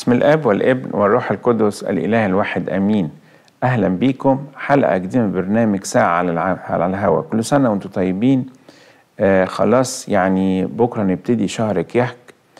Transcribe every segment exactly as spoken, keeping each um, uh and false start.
باسم الآب والابن والروح القدس الإله الواحد آمين. أهلا بيكم حلقة جديدة من برنامج ساعة على الع... على الهواء. كل سنة وانتم طيبين. آه خلاص يعني بكرة نبتدي شهر كيهك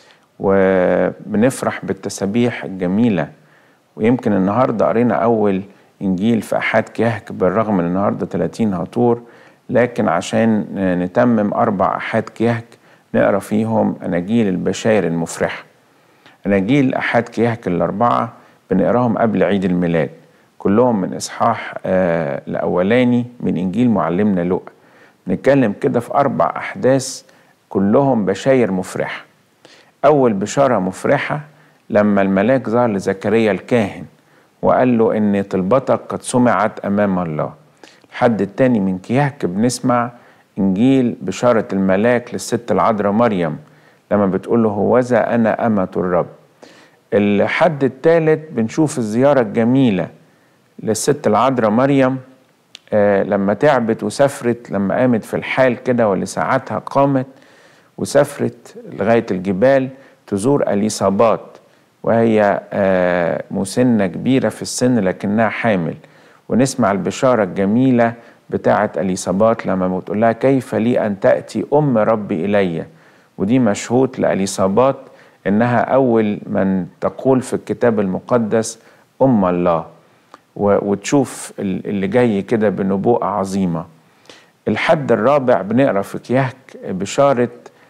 وبنفرح بالتسابيح الجميلة، ويمكن النهاردة قرينا أول إنجيل في أحد كيهك بالرغم من النهاردة ثلاثين هطور، لكن عشان نتمم أربع أحد كيهك نقرأ فيهم أناجيل البشائر المفرحة. أناجيل أحد كيهك الأربعة بنقراهم قبل عيد الميلاد، كلهم من إصحاح آه الأولاني من إنجيل معلمنا لوقا. نتكلم كده في أربع أحداث كلهم بشاير مفرحة. أول بشارة مفرحة لما الملاك ظهر لزكريا الكاهن وقال له إن طلبتك قد سمعت أمام الله. الحد التاني من كيهك بنسمع إنجيل بشارة الملاك للست العذراء مريم لما بتقول له هوذا أنا أمة الرب. الحد الثالث بنشوف الزيارة الجميلة للست العذراء مريم آه لما تعبت وسافرت، لما قامت في الحال كده ولساعتها قامت وسافرت لغاية الجبال تزور أليصابات، وهي آه مسنة كبيرة في السن لكنها حامل. ونسمع البشارة الجميلة بتاعة أليصابات لما بتقول لها كيف لي أن تأتي أم ربي إلي، ودي مشهود لأليصابات إنها أول من تقول في الكتاب المقدس أم الله، وتشوف اللي جاي كده بنبوءة عظيمة. الحد الرابع بنقرأ في كيهك بشارة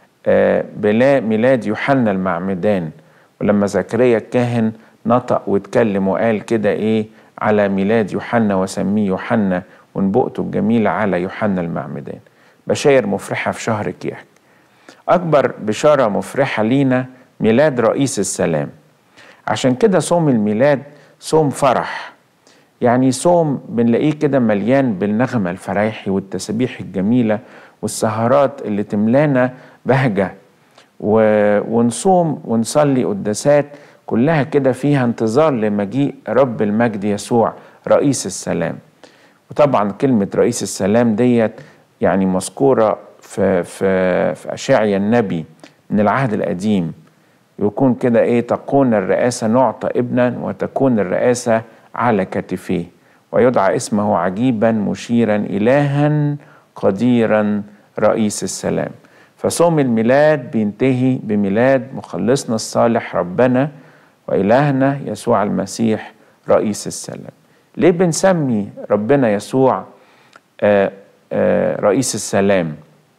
بلا ميلاد يوحنا المعمدان، ولما زكريا الكاهن نطق واتكلم وقال كده إيه على ميلاد يوحنا وسميه يوحنا ونبوءته الجميلة على يوحنا المعمدان. بشاير مفرحة في شهر كيهك. أكبر بشارة مفرحة لينا ميلاد رئيس السلام. عشان كده صوم الميلاد صوم فرح، يعني صوم بنلاقيه كده مليان بالنغمة الفرايحي والتسابيح الجميلة والسهرات اللي تملانا بهجة، و... ونصوم ونصلي قداسات كلها كده فيها انتظار لمجيء رب المجد يسوع رئيس السلام. وطبعا كلمة رئيس السلام ديت يعني مذكورة في, في, في أشعيا النبي من العهد القديم، يكون كده إيه تكون الرئاسة نعطى ابنا وتكون الرئاسة على كتفيه ويدعى اسمه عجيبا مشيرا إلها قديرا رئيس السلام. فصوم الميلاد بينتهي بميلاد مخلصنا الصالح ربنا وإلهنا يسوع المسيح رئيس السلام. ليه بنسمي ربنا يسوع آآ آآ رئيس السلام؟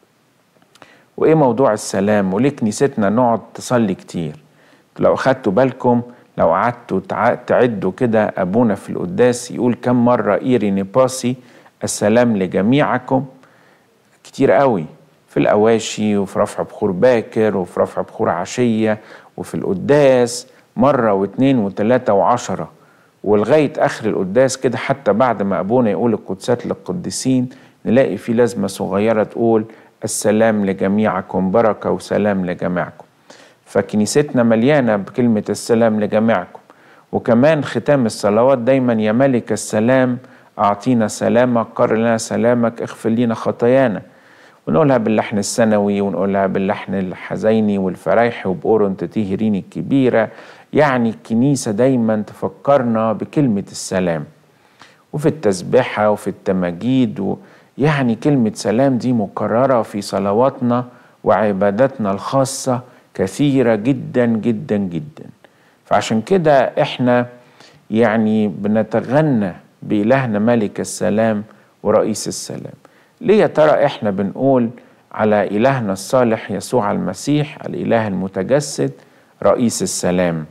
وإيه موضوع السلام؟ وليه كنيستنا نقعد تصلي كتير؟ لو أخدتوا بالكم لو قعدتوا تعدوا كده أبونا في القداس يقول كم مرة إيريني باسي السلام لجميعكم، كتير قوي في الأواشي وفي رفع بخور باكر وفي رفع بخور عشية وفي القداس مرة واثنين وثلاثة وعشرة ولغاية آخر القداس كده. حتى بعد ما أبونا يقول القدسات للقديسين نلاقي في لازمة صغيرة تقول السلام لجميعكم، بركة وسلام لجميعكم. فكنيستنا مليانة بكلمة السلام لجميعكم. وكمان ختام الصلوات دايما يا ملك السلام أعطينا سلامك، قرر لنا سلامك، اغفر لنا خطايانا. ونقولها باللحن السنوي ونقولها باللحن الحزيني والفرايحي وبقورن تتيهرين الكبيرة. يعني الكنيسة دايما تفكرنا بكلمة السلام، وفي التسبيحة وفي التماجيد و يعني كلمة سلام دي مكررة في صلواتنا وعباداتنا الخاصة كثيرة جدا جدا جدا. فعشان كده احنا يعني بنتغنى بإلهنا ملك السلام ورئيس السلام. ليه يا ترى احنا بنقول على إلهنا الصالح يسوع المسيح الإله المتجسد رئيس السلام؟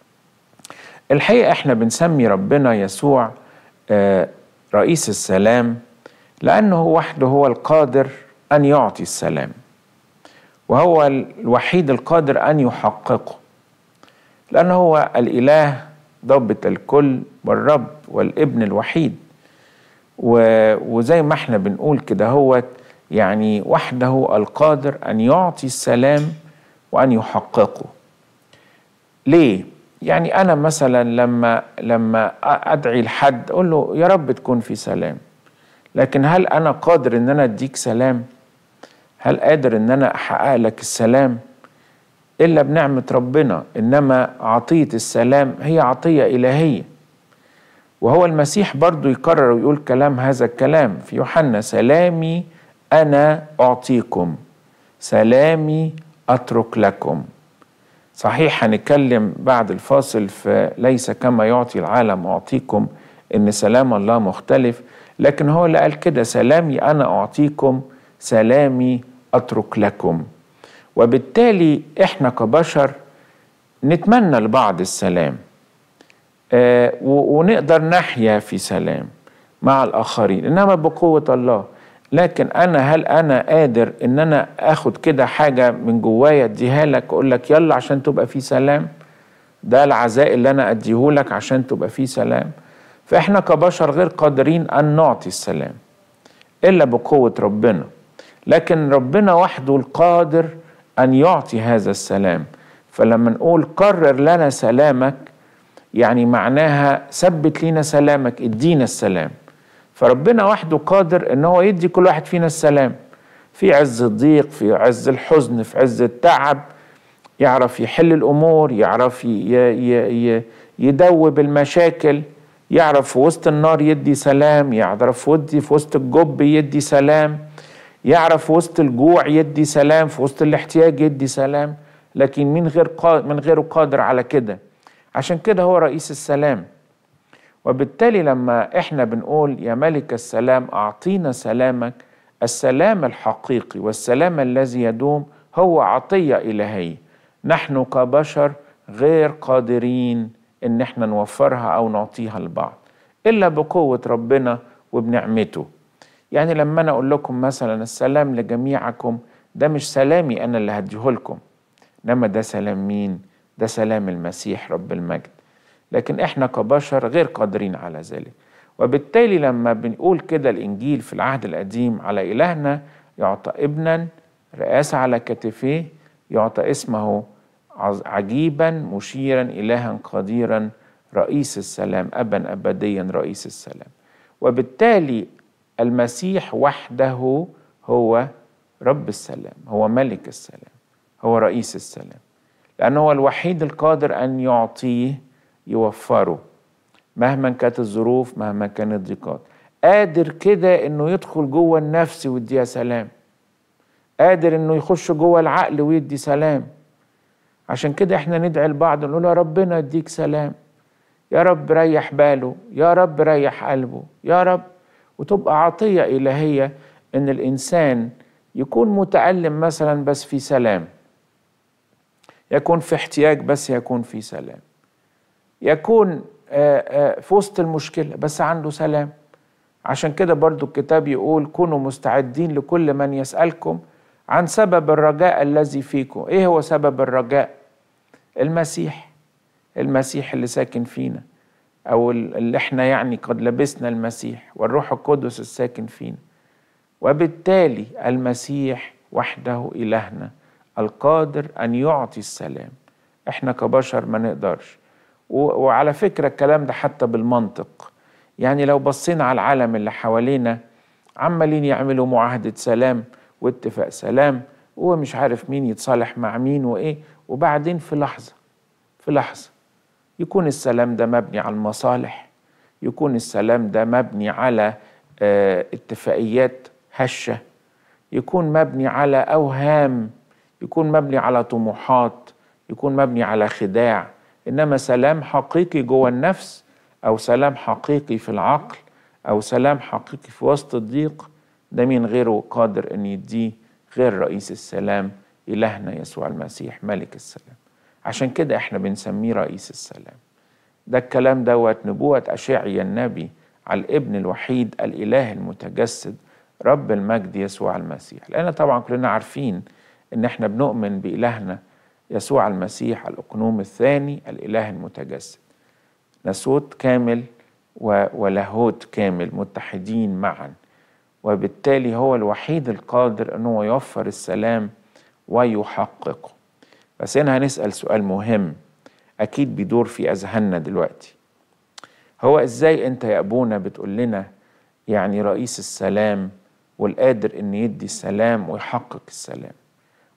الحقيقة احنا بنسمي ربنا يسوع آه رئيس السلام لأنه وحده هو القادر أن يعطي السلام، وهو الوحيد القادر أن يحققه، لأنه هو الإله ضابط الكل والرب والابن الوحيد. وزي ما احنا بنقول كده هو يعني وحده القادر أن يعطي السلام وأن يحققه. ليه؟ يعني أنا مثلا لما لما أدعي لحد أقول له يا رب تكون في سلام، لكن هل أنا قادر إن أنا أديك سلام؟ هل قادر إن أنا أحقق لك السلام؟ إلا بنعمة ربنا، إنما عطية السلام هي عطية إلهية. وهو المسيح برضو يكرر ويقول كلام هذا الكلام في يوحنا: سلامي أنا أعطيكم، سلامي أترك لكم. صحيح هنتكلم بعد الفاصل فليس كما يعطي العالم أعطيكم، إن سلام الله مختلف، لكن هو اللي قال كده: سلامي أنا أعطيكم، سلامي أترك لكم. وبالتالي إحنا كبشر نتمنى لبعض السلام، آه ونقدر نحيا في سلام مع الآخرين، إنما بقوة الله. لكن أنا هل أنا قادر إن أنا أخد كده حاجة من جوايا أديها لك، أقول لك يلا عشان تبقى في سلام؟ ده العزاء اللي أنا أديه لك عشان تبقى في سلام؟ فإحنا كبشر غير قادرين أن نعطي السلام إلا بقوة ربنا، لكن ربنا وحده القادر أن يعطي هذا السلام. فلما نقول قرر لنا سلامك، يعني معناها ثبت لنا سلامك، ادينا السلام. فربنا وحده قادر ان هو يدي كل واحد فينا السلام في عز الضيق، في عز الحزن، في عز التعب. يعرف يحل الامور، يعرف يدوب المشاكل، يعرف في وسط النار يدي سلام، يعرف ودي في وسط الجب يدي سلام، يعرف في وسط الجوع يدي سلام، في وسط الاحتياج يدي سلام. لكن من غير من غيره قادر على كده. عشان كده هو رئيس السلام. وبالتالي لما احنا بنقول يا ملك السلام أعطينا سلامك، السلام الحقيقي والسلام الذي يدوم هو عطية إلهية، نحن كبشر غير قادرين ان احنا نوفرها او نعطيها لبعض الا بقوة ربنا وبنعمته. يعني لما انا اقول لكم مثلا السلام لجميعكم، ده مش سلامي انا اللي هديه لكم، انما ده سلام مين؟ ده سلام المسيح رب المجد. لكن احنا كبشر غير قادرين على ذلك. وبالتالي لما بنقول كده الانجيل في العهد القديم على الهنا يعطى ابنا رئاسة على كتفيه، يعطى اسمه عجيبا مشيرا إلها قديرا رئيس السلام، أبا أبديا رئيس السلام. وبالتالي المسيح وحده هو رب السلام، هو ملك السلام، هو رئيس السلام، لأنه هو الوحيد القادر أن يعطيه يوفره مهما كانت الظروف، مهما كانت الضيقات. قادر كده أنه يدخل جوه النفس ويديها سلام، قادر أنه يخش جوه العقل ويدي سلام. عشان كده احنا ندعي لبعض نقول يا ربنا يديك سلام، يا رب ريح باله، يا رب ريح قلبه، يا رب. وتبقى عطية إلهية ان الإنسان يكون متألم مثلا بس في سلام، يكون في احتياج بس يكون في سلام، يكون في وسط المشكلة بس عنده سلام. عشان كده برضو الكتاب يقول كونوا مستعدين لكل من يسألكم عن سبب الرجاء الذي فيكم. ايه هو سبب الرجاء؟ المسيح، المسيح اللي ساكن فينا، او اللي احنا يعني قد لبسنا المسيح، والروح القدس الساكن فينا. وبالتالي المسيح وحده إلهنا القادر أن يعطي السلام. احنا كبشر ما نقدرش. وعلى فكرة الكلام ده حتى بالمنطق، يعني لو بصينا على العالم اللي حوالينا عمالين يعملوا معاهدة سلام واتفاق سلام ومش عارف مين يتصالح مع مين وايه، وبعدين في لحظة في لحظة يكون السلام ده مبني على المصالح، يكون السلام ده مبني على اه اتفاقيات هشة، يكون مبني على أوهام، يكون مبني على طموحات، يكون مبني على خداع. إنما سلام حقيقي جوه النفس، أو سلام حقيقي في العقل، أو سلام حقيقي في وسط الضيق، ده مين غيره قادر أن يديه غير رئيس السلام إلهنا يسوع المسيح ملك السلام. عشان كده احنا بنسميه رئيس السلام. ده الكلام دوت نبوة أشعيا النبي على الابن الوحيد الإله المتجسد رب المجد يسوع المسيح. لأن طبعا كلنا عارفين ان احنا بنؤمن بإلهنا يسوع المسيح الأقنوم الثاني الإله المتجسد، ناسوت كامل ولاهوت كامل متحدين معا. وبالتالي هو الوحيد القادر أنه يوفر السلام ويحققه. بس هنا هنسأل سؤال مهم أكيد بيدور في أذهاننا دلوقتي، هو إزاي أنت يا أبونا بتقول لنا يعني رئيس السلام والقادر أن يدي السلام ويحقق السلام،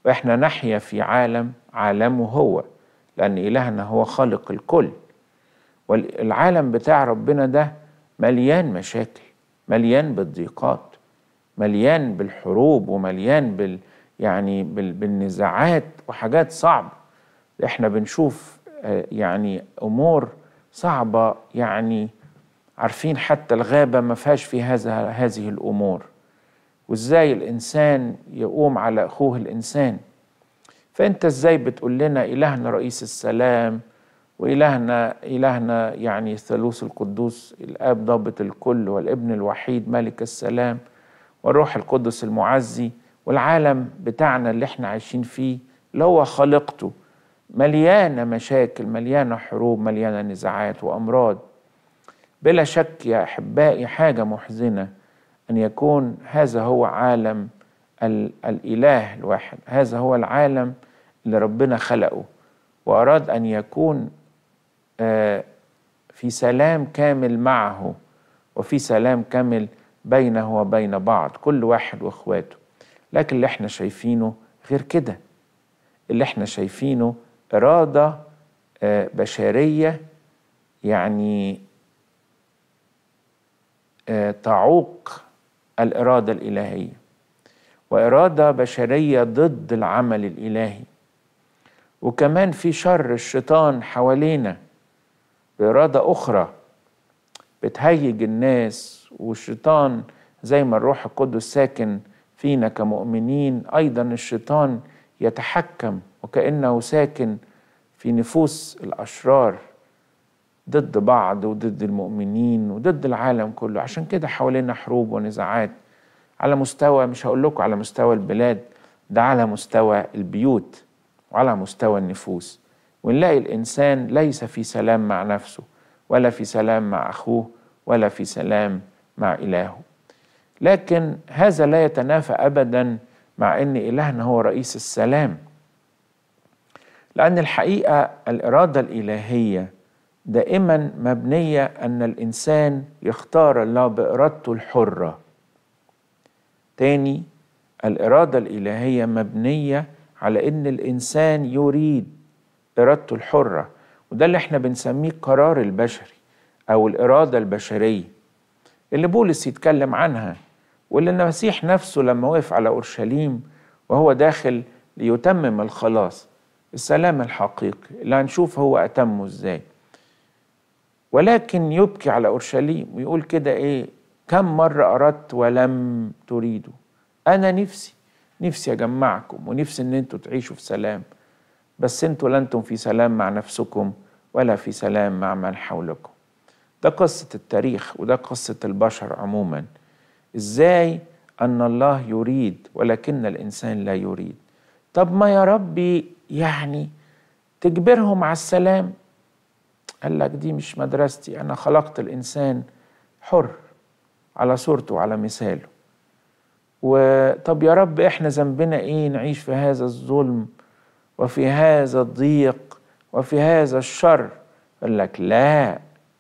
وإحنا نحيا في عالم عالمه هو، لأن إلهنا هو خالق الكل. والعالم بتاع ربنا ده مليان مشاكل، مليان بالضيقات، مليان بالحروب، ومليان بال يعني بال... بالنزاعات وحاجات صعبة. احنا بنشوف يعني أمور صعبة، يعني عارفين حتى الغابة ما فيهاش في هذا هذه الأمور، وإزاي الإنسان يقوم على أخوه الإنسان. فأنت إزاي بتقول لنا إلهنا رئيس السلام، وإلهنا إلهنا يعني الثالوث القدوس الآب ضابط الكل، والابن الوحيد ملك السلام، والروح القدس المعزي، والعالم بتاعنا اللي احنا عايشين فيه اللي هو خلقته مليانة مشاكل، مليانة حروب، مليانة نزاعات وأمراض. بلا شك يا أحبائي حاجة محزنة أن يكون هذا هو عالم الإله الواحد، هذا هو العالم اللي ربنا خلقه وأراد أن يكون في سلام كامل معه، وفي سلام كامل بينه وبين بعض كل واحد وإخواته. لكن اللي احنا شايفينه غير كده، اللي احنا شايفينه إرادة بشرية يعني تعوق الإرادة الإلهية، وإرادة بشرية ضد العمل الإلهي. وكمان في شر الشيطان حوالينا بإرادة أخرى بتهيج الناس، والشيطان زي ما الروح القدس ساكن فينا كمؤمنين، أيضا الشيطان يتحكم وكأنه ساكن في نفوس الأشرار ضد بعض وضد المؤمنين وضد العالم كله. عشان كده حوالينا حروب ونزاعات على مستوى، مش هقول لكم على مستوى البلاد، ده على مستوى البيوت وعلى مستوى النفوس. ونلاقي الإنسان ليس في سلام مع نفسه، ولا في سلام مع أخوه، ولا في سلام مع إلهه. لكن هذا لا يتنافى أبدا مع أن إلهنا هو رئيس السلام، لأن الحقيقة الإرادة الإلهية دائما مبنية أن الإنسان يختار الله بإرادته الحرة. تاني، الإرادة الإلهية مبنية على أن الإنسان يريد إرادته الحرة، وده اللي احنا بنسميه القرار البشري أو الإرادة البشرية اللي بولس يتكلم عنها، واللي المسيح نفسه لما وقف على أورشليم وهو داخل ليتمم الخلاص، السلام الحقيقي اللي هنشوف هو أتمه إزاي. ولكن يبكي على أورشليم ويقول كده إيه، كم مرة أردت ولم تريدوا. أنا نفسي نفسي أجمعكم، ونفسي أن أنتوا تعيشوا في سلام، بس أنتوا لا أنتم في سلام مع نفسكم ولا في سلام مع من حولكم. ده قصة التاريخ، وده قصة البشر عموما، إزاي أن الله يريد ولكن الإنسان لا يريد. طب ما يا ربي يعني تجبرهم على السلام؟ قال لك دي مش مدرستي، أنا خلقت الإنسان حر على صورته وعلى مثاله. وطب يا رب إحنا ذنبنا إيه نعيش في هذا الظلم وفي هذا الضيق وفي هذا الشر؟ قال لك لا،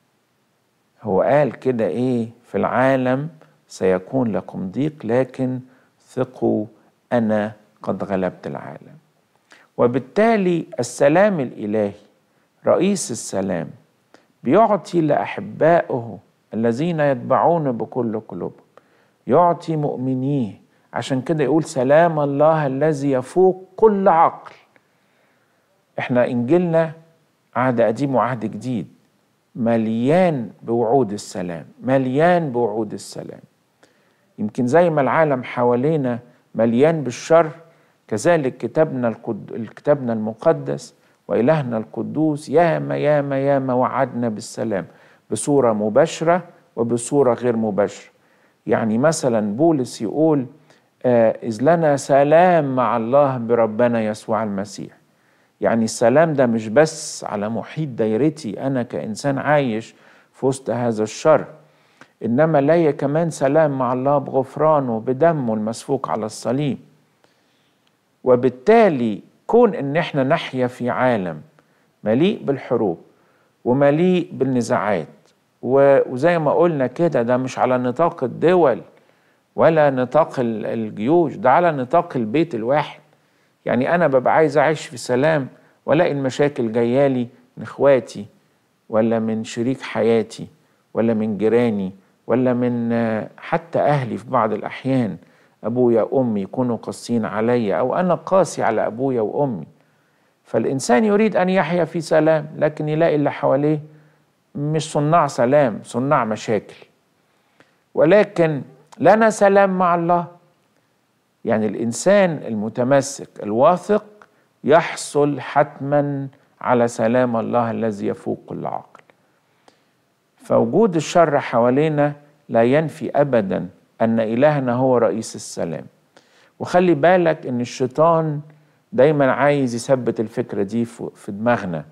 هو قال كده إيه، في العالم سيكون لكم ضيق لكن ثقوا أنا قد غلبت العالم. وبالتالي السلام الإلهي رئيس السلام بيعطي لأحبائه الذين يتبعون بكل قلوبهم، يعطي مؤمنيه. عشان كده يقول سلام الله الذي يفوق كل عقل. احنا إنجيلنا عهد قديم وعهد جديد مليان بوعود السلام، مليان بوعود السلام. يمكن زي ما العالم حوالينا مليان بالشر، كذلك كتابنا القد... كتابنا المقدس وإلهنا القدوس ياما ياما ياما وعدنا بالسلام بصورة مباشرة وبصورة غير مباشرة. يعني مثلا بولس يقول آه إذ لنا سلام مع الله بربنا يسوع المسيح. يعني السلام ده مش بس على محيط دايرتي أنا كإنسان عايش في وسط هذا الشر، إنما ليا كمان سلام مع الله بغفرانه بدمه المسفوك على الصليب. وبالتالي كون إن احنا نحيا في عالم مليء بالحروب ومليء بالنزاعات، وزي ما قلنا كده ده مش على نطاق الدول ولا نطاق الجيوش، ده على نطاق البيت الواحد. يعني أنا ببقى عايز أعيش في سلام ولاقي المشاكل جايالي من إخواتي ولا من شريك حياتي ولا من جيراني ولا من حتى أهلي في بعض الأحيان، أبويا وأمي يكونوا قاسيين عليا أو أنا قاسي على أبويا وأمي. فالإنسان يريد أن يحيا في سلام، لكن يلاقي اللي حواليه مش صناع سلام، صناع مشاكل. ولكن لنا سلام مع الله. يعني الإنسان المتمسك الواثق يحصل حتما على سلام الله الذي يفوق كل عقل. فوجود الشر حوالينا لا ينفي أبدا أن إلهنا هو رئيس السلام. وخلي بالك أن الشيطان دايما عايز يثبت الفكرة دي في دماغنا،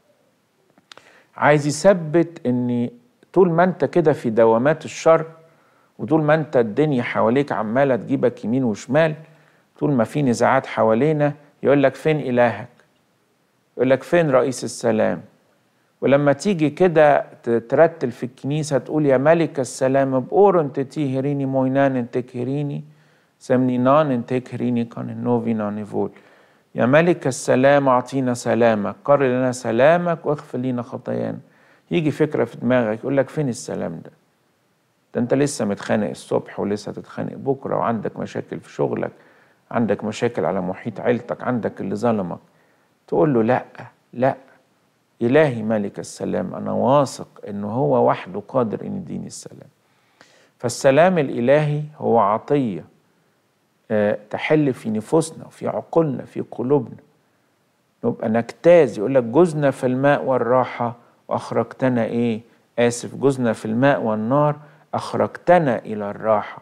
عايز يثبت أن طول ما أنت كده في دوامات الشر، وطول ما أنت الدنيا حواليك عمالة تجيبك يمين وشمال، طول ما في نزاعات حوالينا، يقول لك فين إلهك؟ يقول لك فين رئيس السلام؟ ولما تيجي كده ترتل في الكنيسة تقول يا ملك السلام بأورن تتيهريني موينان انتكهريني سمنينان انتكهريني كان النوفينا نيفول. يا ملك السلام أعطينا سلامك، قرر لنا سلامك واغفر لنا خطايانا. يجي فكرة في دماغك يقول لك فين السلام ده؟ ده انت لسه متخانق الصبح ولسه تتخانق بكرة، وعندك مشاكل في شغلك، عندك مشاكل على محيط عيلتك، عندك اللي ظلمك. تقول له لا لا، إلهي ملك السلام أنا واثق إنه هو وحده قادر إن يديني السلام. فالسلام الإلهي هو عطية أه تحل في نفوسنا وفي عقولنا في قلوبنا، نبقى نجتاز. يقول لك جزنا في الماء والراحة وأخرجتنا إيه؟ آسف، جزنا في الماء والنار أخرجتنا إلى الراحة.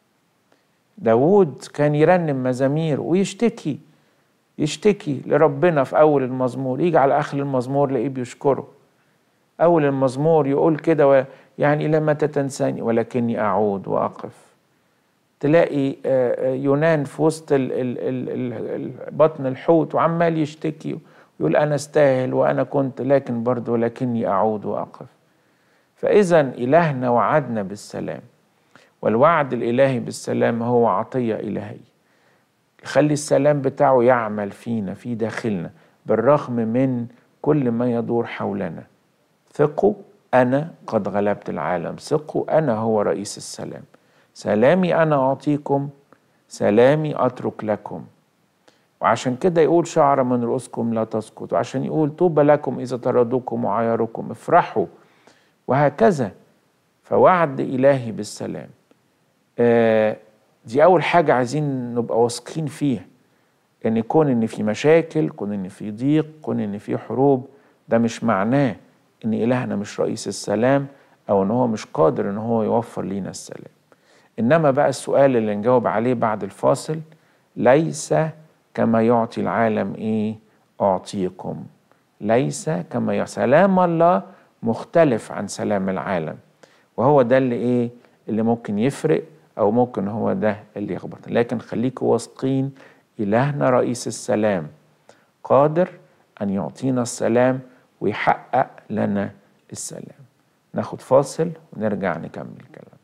داود كان يرنم مزامير ويشتكي يشتكي لربنا في أول المزمور، يجي على آخر المزمور لقيه بيشكره. أول المزمور يقول كده يعني لما تتنساني ولكني أعود وأقف. تلاقي يونان في وسط بطن الحوت وعمال يشتكي ويقول أنا استاهل وأنا كنت، لكن برضه ولكني أعود وأقف. فإذا إلهنا وعدنا بالسلام، والوعد الإلهي بالسلام هو عطية إلهية. خلي السلام بتاعه يعمل فينا في داخلنا بالرغم من كل ما يدور حولنا. ثقوا أنا قد غلبت العالم، ثقوا أنا هو رئيس السلام. سلامي أنا أعطيكم، سلامي أترك لكم. وعشان كده يقول شعر من رؤوسكم لا تسقط، وعشان يقول طوبى لكم إذا طردوكم وعايروكم افرحوا، وهكذا. فوعد إلهي بالسلام آه دي أول حاجة عايزين نبقى واثقين فيها، إن يكون إن في مشاكل، كون إن في ضيق، كون إن في حروب، ده مش معناه إن إلهنا مش رئيس السلام أو إن هو مش قادر إن هو يوفر لينا السلام. إنما بقى السؤال اللي نجاوب عليه بعد الفاصل، ليس كما يعطي العالم إيه أعطيكم، ليس كما يعطي. سلام الله مختلف عن سلام العالم، وهو ده اللي إيه اللي ممكن يفرق أو ممكن هو ده اللي يخبط. لكن خليكوا واثقين إلهنا رئيس السلام قادر أن يعطينا السلام ويحقق لنا السلام. ناخد فاصل ونرجع نكمل كلام.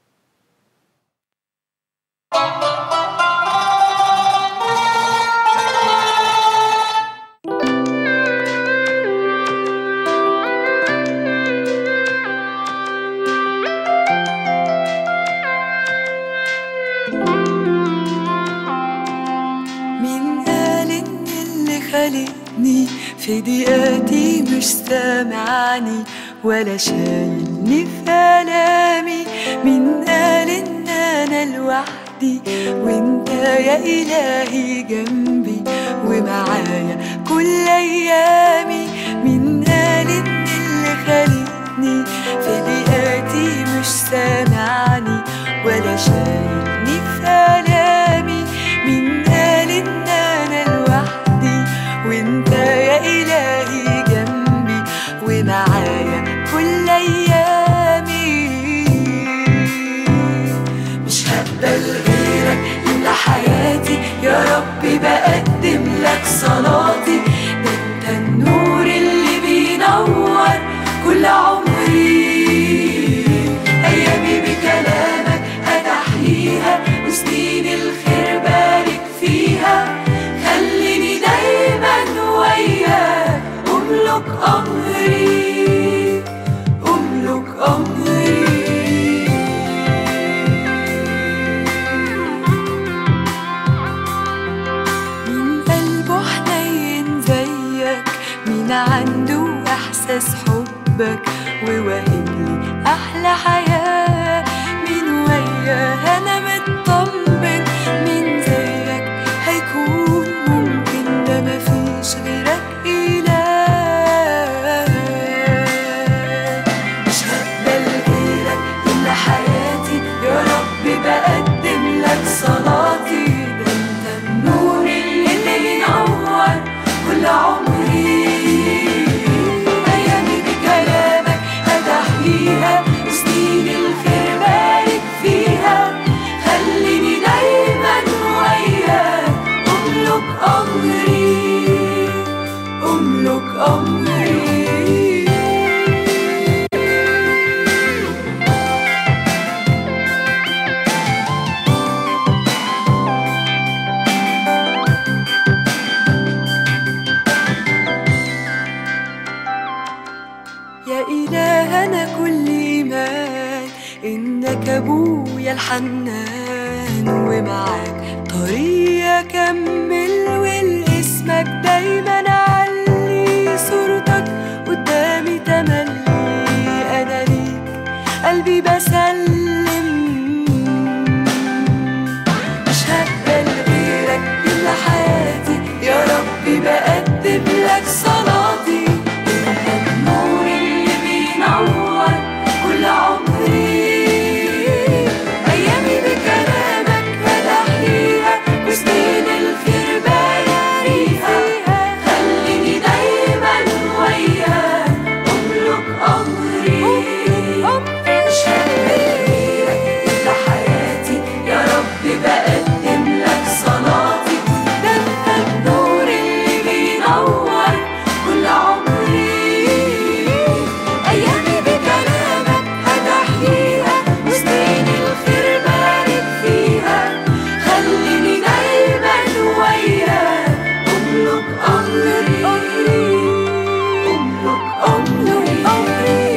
في ضيقاتي مش سامعني ولا شايلني في آلامي، مين قال إن أنا لوحدي وإنت يا إلهي جنبي ومعايا كل أيامي؟ مين قال إن اللي خالقني في ضيقاتي مش سامعني ولا شايلني في آلامي؟ مين قال إن أنا لوحدي وإنت يا إلهي جنبي ومعايا كل أيامي؟ مش هقبل غيرك إلا حياتي يا ربي، بقدم لك صلاتي. ده أنت النور اللي بينور كل عمري، أيامي بكلامك هتحييها وسنين الخير بارك فيها. خلي إحساس حبك وواهبلي أحلى حياة. من وياها أنا مطمن، من زيك هيكون ممكن، ده مفيش غيرك إله. مش هقبل غيرك إلا حياتي، يا رب بقدم لك صلاتي. ده انت النور اللي بينور كل عمري، أيامي بكلامك هتحييها، وسنين الخير بارك فيها. خليني دايما وياك، أملك أمري أملك أمري. يا إلهنا كل إيمان إنك أبويا الحنان، ومعاك طريق أكمل، والاسمك دايما علي، صورتك قدامي تملي. أنا ليك قلبي بسلم، مش هقبل غيرك إلا حياتي، يا ربي بقدم لك صلاتي. انت النور اللي بينور كل عمري، أيامي بكلامك هتحييها، وسنين الخير بارك فيها. خليني دايما وياك، أملك أمري مش هقبل غيرك إلا حياتي، يا رب بقدم لك صلاتي. ده انت النور اللي بينور كل عمري، أيامي بكلامك هتحييها، وسنين الخير بارك فيها. خليني دايما وياك، أملك أمري أملك أمري أمري.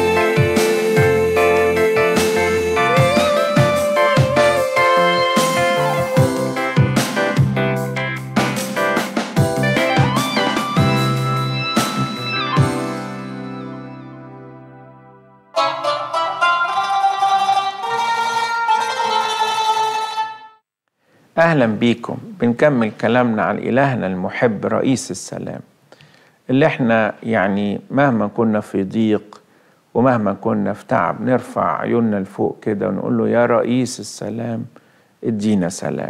أهلا بيكم. بنكمل كلامنا عن إلهنا المحب رئيس السلام، اللي احنا يعني مهما كنا في ضيق ومهما كنا في تعب نرفع عيوننا لفوق كده ونقول له يا رئيس السلام ادينا سلام،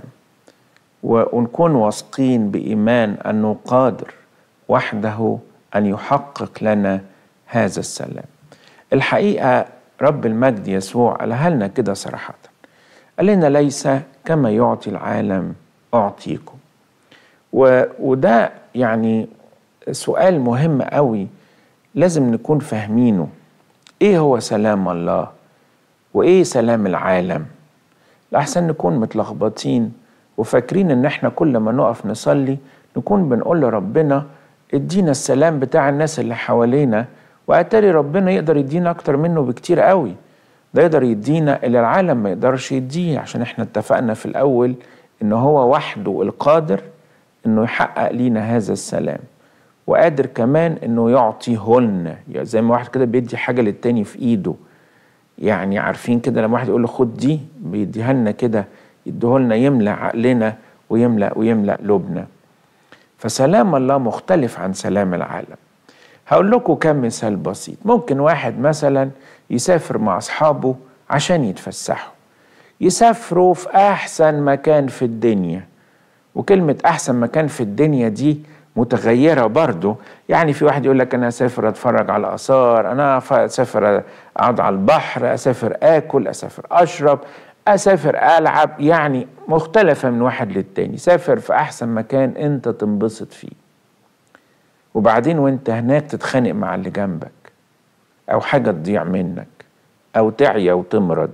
ونكون واثقين بإيمان أنه قادر وحده أن يحقق لنا هذا السلام. الحقيقة رب المجد يسوع قالها لنا كده صراحة، قال لنا ليس كما يعطي العالم أعطيكم. و... وده يعني سؤال مهم قوي لازم نكون فاهمينه. إيه هو سلام الله وإيه سلام العالم؟ لأحسن نكون متلخبطين وفاكرين إن إحنا كل ما نقف نصلي نكون بنقول لربنا ادينا السلام بتاع الناس اللي حوالينا، وأتاري ربنا يقدر يدينا أكتر منه بكتير قوي. ده يقدر يدينا اللي العالم ما يقدرش يديه، عشان احنا اتفقنا في الأول إن هو وحده القادر إنه يحقق لينا هذا السلام، وقادر كمان إنه يعطيهن. يعني زي ما واحد كده بيدي حاجة للتاني في إيده، يعني عارفين كده لما واحد يقول له خد دي بيديها لنا كده، يديهولنا يملأ عقلنا ويملأ ويملأ قلوبنا. فسلام الله مختلف عن سلام العالم. هقول لكم كم مثال بسيط. ممكن واحد مثلا يسافر مع أصحابه عشان يتفسحوا، يسافروا في أحسن مكان في الدنيا، وكلمة أحسن مكان في الدنيا دي متغيرة برضو. يعني في واحد يقول لك أنا أسافر أتفرج على آثار، أنا أسافر أقعد على البحر، أسافر آكل، أسافر أشرب، أسافر ألعب، يعني مختلفة من واحد للتاني. سافر في أحسن مكان أنت تنبسط فيه، وبعدين وانت هناك تتخانق مع اللي جنبك، أو حاجة تضيع منك، أو تعيا وتمرض،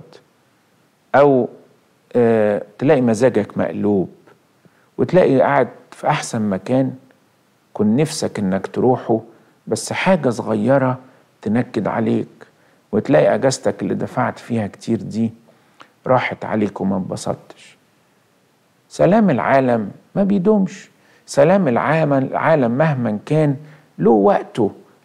أو اه تلاقي مزاجك مقلوب، وتلاقي قاعد في أحسن مكان كن نفسك إنك تروحه، بس حاجة صغيرة تنكد عليك، وتلاقي أجازتك اللي دفعت فيها كتير دي راحت عليك وما انبسطتش. سلام العالم ما بيدومش. سلام العالم مهما كان له وقته،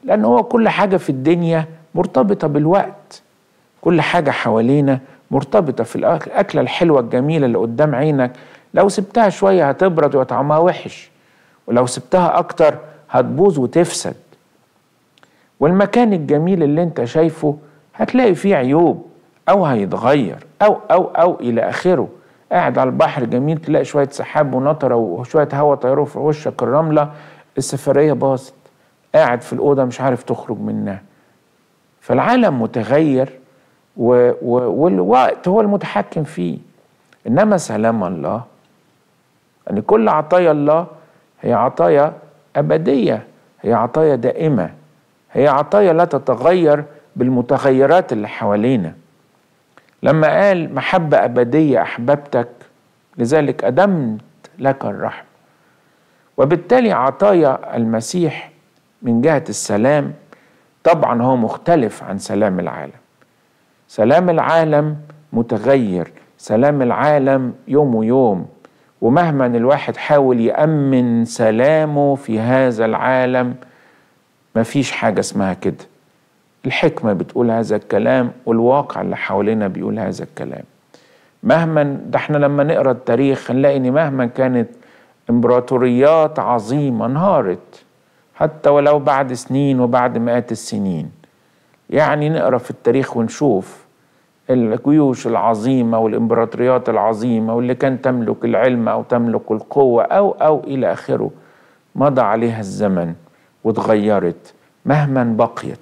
لأن هو كل حاجة في الدنيا مرتبطة بالوقت، كل حاجة حوالينا مرتبطة في الأكلة الحلوة الجميلة اللي قدام عينك، لو سبتها شوية هتبرد وطعمها وحش، ولو سبتها أكتر هتبوظ وتفسد. والمكان الجميل اللي انت شايفه هتلاقي فيه عيوب أو هيتغير أو أو أو إلى آخره. قاعد على البحر جميل تلاقي شوية سحاب ونطرة وشوية هوا طيروا في وشك الرملة، السفرية باظت. قاعد في الأوضة مش عارف تخرج منها. فالعالم متغير و و والوقت هو المتحكم فيه. إنما سلام الله، يعني كل عطايا الله هي عطايا أبدية، هي عطايا دائمة، هي عطايا لا تتغير بالمتغيرات اللي حوالينا. لما قال محبة أبدية أحببتك لذلك أدمت لك الرحمة. وبالتالي عطايا المسيح من جهة السلام طبعا هو مختلف عن سلام العالم. سلام العالم متغير، سلام العالم يوم ويوم، ومهما الواحد حاول يأمن سلامه في هذا العالم مفيش حاجة اسمها كده. الحكمة بتقول هذا الكلام والواقع اللي حوالينا بيقول هذا الكلام. مهما ده احنا لما نقرأ التاريخ هنلاقي ان مهما كانت امبراطوريات عظيمة انهارت حتى ولو بعد سنين وبعد مئات السنين. يعني نقرأ في التاريخ ونشوف الجيوش العظيمة والامبراطوريات العظيمة واللي كان تملك العلم أو تملك القوة أو أو إلى آخره، مضى عليها الزمن واتغيرت مهما بقيت.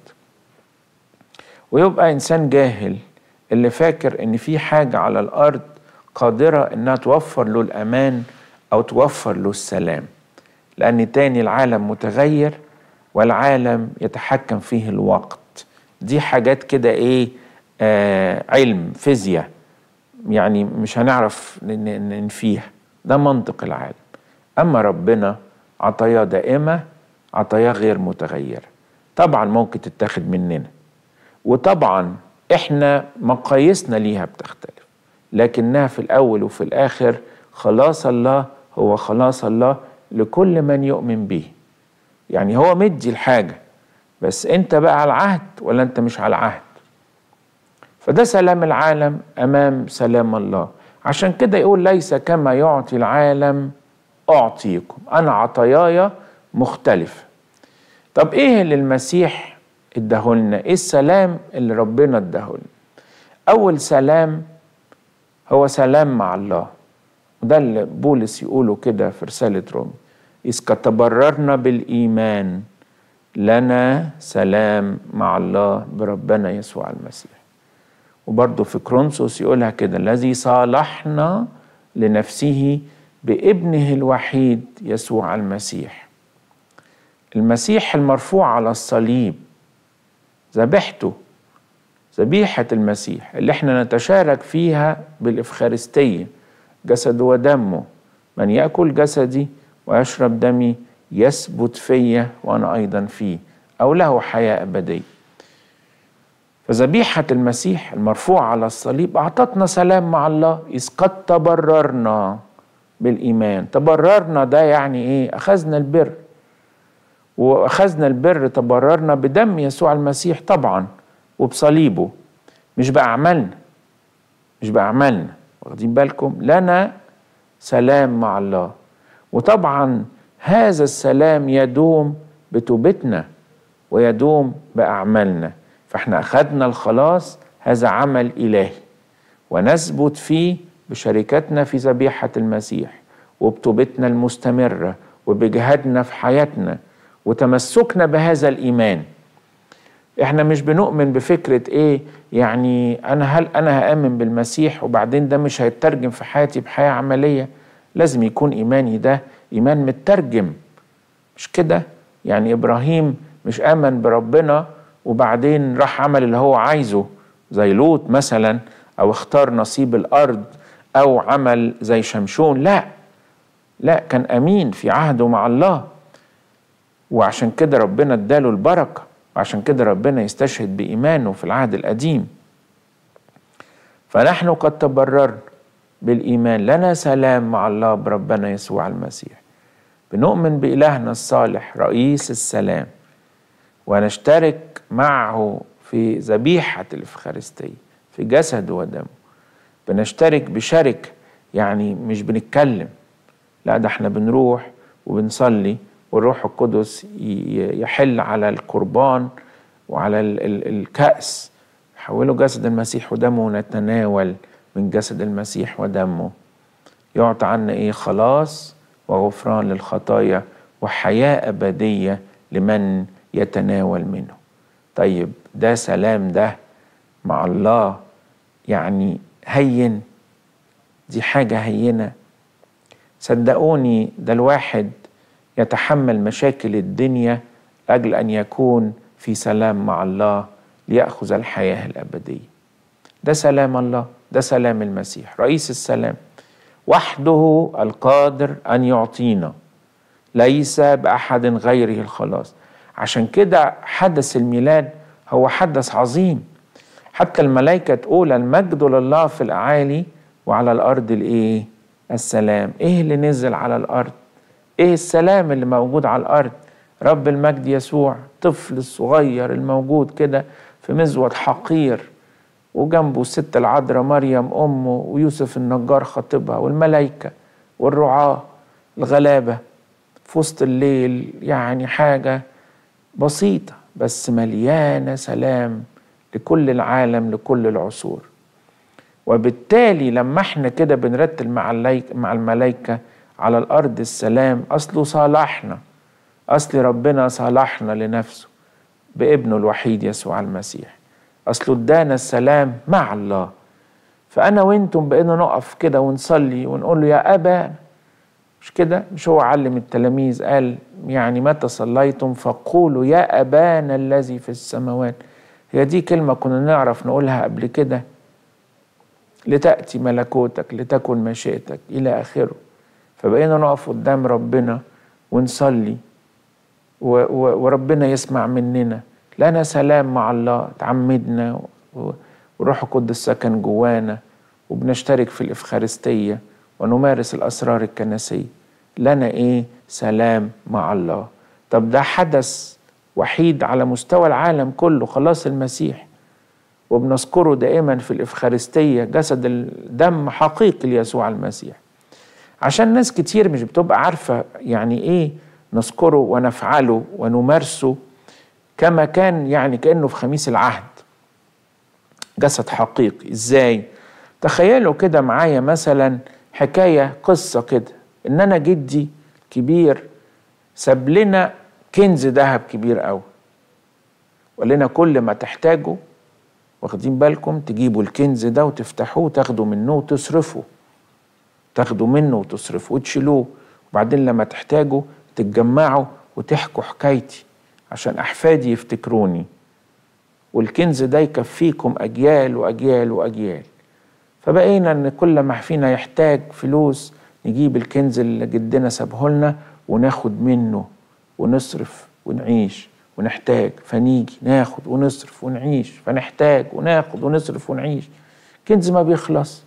ويبقى إنسان جاهل اللي فاكر إن في حاجة على الأرض قادرة إنها توفر له الأمان أو توفر له السلام، لأن تاني العالم متغير والعالم يتحكم فيه الوقت. دي حاجات كده إيه، آه علم فيزياء، يعني مش هنعرف ننفيها، ده منطق العالم. أما ربنا عطاياه دائمة، عطاياه غير متغيرة. طبعا ممكن تتاخد مننا، وطبعا احنا مقاييسنا ليها بتختلف، لكنها في الأول وفي الآخر خلاص الله هو خلاص الله لكل من يؤمن به. يعني هو مدي الحاجة، بس انت بقى على العهد ولا انت مش على العهد. فده سلام العالم أمام سلام الله. عشان كده يقول ليس كما يعطي العالم أعطيكم، أنا عطاياي مختلفة. طب إيه اللي المسيح اداهولنا؟ إيه السلام اللي ربنا اداهولنا؟ أول سلام هو سلام مع الله، وده اللي بولس يقوله كده في رسالة رومي: إذ تبررنا بالإيمان لنا سلام مع الله بربنا يسوع المسيح. وبرضه في كورنثوس يقولها كده: الذي صالحنا لنفسه بابنه الوحيد يسوع المسيح. المسيح المرفوع على الصليب، ذبيحته، ذبيحة المسيح اللي احنا نتشارك فيها بالإفخارستية، جسده ودمه. من يأكل جسدي ويشرب دمي يثبت فيا وأنا أيضا فيه، أو له حياة أبدية. فذبيحة المسيح المرفوع على الصليب أعطتنا سلام مع الله، إذ قد تبررنا بالإيمان. تبررنا ده يعني إيه؟ أخذنا البر، وأخذنا البر تبررنا بدم يسوع المسيح طبعا وبصليبه، مش بأعمالنا، مش بأعمالنا. واخدين بالكم؟ لنا سلام مع الله. وطبعا هذا السلام يدوم بتوبتنا ويدوم بأعمالنا. فاحنا أخذنا الخلاص، هذا عمل إلهي، ونثبت فيه بشركتنا في ذبيحة المسيح وبتوبتنا المستمرة وبجهادنا في حياتنا وتمسكنا بهذا الإيمان. احنا مش بنؤمن بفكرة ايه يعني انا هل انا هآمن بالمسيح وبعدين ده مش هيترجم في حياتي بحياة عملية. لازم يكون ايماني ده ايمان مترجم، مش كده؟ يعني ابراهيم مش آمن بربنا وبعدين راح عمل اللي هو عايزه زي لوط مثلا، او اختار نصيب الارض، او عمل زي شمشون. لا لا، كان امين في عهده مع الله، وعشان كده ربنا اداله البركة، وعشان كده ربنا يستشهد بإيمانه في العهد القديم. فنحن قد تبررنا بالإيمان، لنا سلام مع الله بربنا يسوع المسيح. بنؤمن بإلهنا الصالح رئيس السلام، ونشترك معه في ذبيحة الإفخارستية، في جسده ودمه. بنشترك بشركة، يعني مش بنتكلم، لا ده احنا بنروح وبنصلي والروح القدس يحل على القربان وعلى ال ال الكأس، يحوله جسد المسيح ودمه، ونتناول من جسد المسيح ودمه. يعطى عنا ايه؟ خلاص وغفران للخطايا وحياة أبدية لمن يتناول منه. طيب ده سلام ده مع الله يعني هين؟ دي حاجة هينة؟ صدقوني ده الواحد يتحمل مشاكل الدنيا لأجل أن يكون في سلام مع الله ليأخذ الحياة الأبدية. ده سلام الله، ده سلام المسيح رئيس السلام، وحده القادر أن يعطينا، ليس بأحد غيره الخلاص. عشان كده حدث الميلاد هو حدث عظيم. حتى الملائكة تقول المجد لله في الأعالي وعلى الأرض الإيه؟ السلام. إيه اللي نزل على الأرض؟ إيه السلام اللي موجود على الأرض؟ رب المجد يسوع، طفل الصغير الموجود كده في مزود حقير، وجنبه الست العذراء مريم أمه، ويوسف النجار خطيبها، والملائكة والرعاة الغلابة في وسط الليل. يعني حاجة بسيطة بس مليانة سلام لكل العالم، لكل العصور. وبالتالي لما احنا كده بنرتل مع مع الملائكة على الأرض السلام، أصله صالحنا، أصل ربنا صالحنا لنفسه بابنه الوحيد يسوع المسيح، أصله ادانا السلام مع الله. فأنا وإنتم بقينا نقف كده ونصلي ونقول له يا أبا، مش كده؟ مش هو علم التلاميذ قال يعني متى صليتم فقولوا يا أبانا الذي في السماوات؟ هي دي كلمة كنا نعرف نقولها قبل كده، لتأتي ملكوتك، لتكن مشيئتك إلى آخره. فبقينا نقف قدام ربنا ونصلي وربنا يسمع مننا، لنا سلام مع الله، تعمدنا وروح القدس سكن جوانا، وبنشترك في الإفخارستية ونمارس الأسرار الكنسية، لنا إيه؟ سلام مع الله. طب ده حدث وحيد على مستوى العالم كله، خلاص المسيح، وبنذكره دائما في الإفخارستية، جسد الدم حقيقي ليسوع المسيح. عشان ناس كتير مش بتبقى عارفة يعني إيه نذكره ونفعله ونمارسه كما كان، يعني كأنه في خميس العهد جسد حقيقي. إزاي؟ تخيلوا كده معايا مثلا حكاية قصة كده، إن أنا جدي كبير ساب لنا كنز ذهب كبير قوي، وقال لنا كل ما تحتاجوا، واخدين بالكم، تجيبوا الكنز ده وتفتحوه وتاخدوا منه وتصرفوا، تاخدوا منه وتصرفوا وتشيلوه، وبعدين لما تحتاجوا تتجمعوا وتحكوا حكايتي عشان أحفادي يفتكروني، والكنز ده يكفيكم أجيال وأجيال وأجيال. فبقينا إن كل ما فينا يحتاج فلوس نجيب الكنز اللي جدنا سابه لنا وناخد منه ونصرف ونعيش ونحتاج، فنيجي ناخد ونصرف ونعيش، فنحتاج وناخد ونصرف ونعيش. كنز ما بيخلص،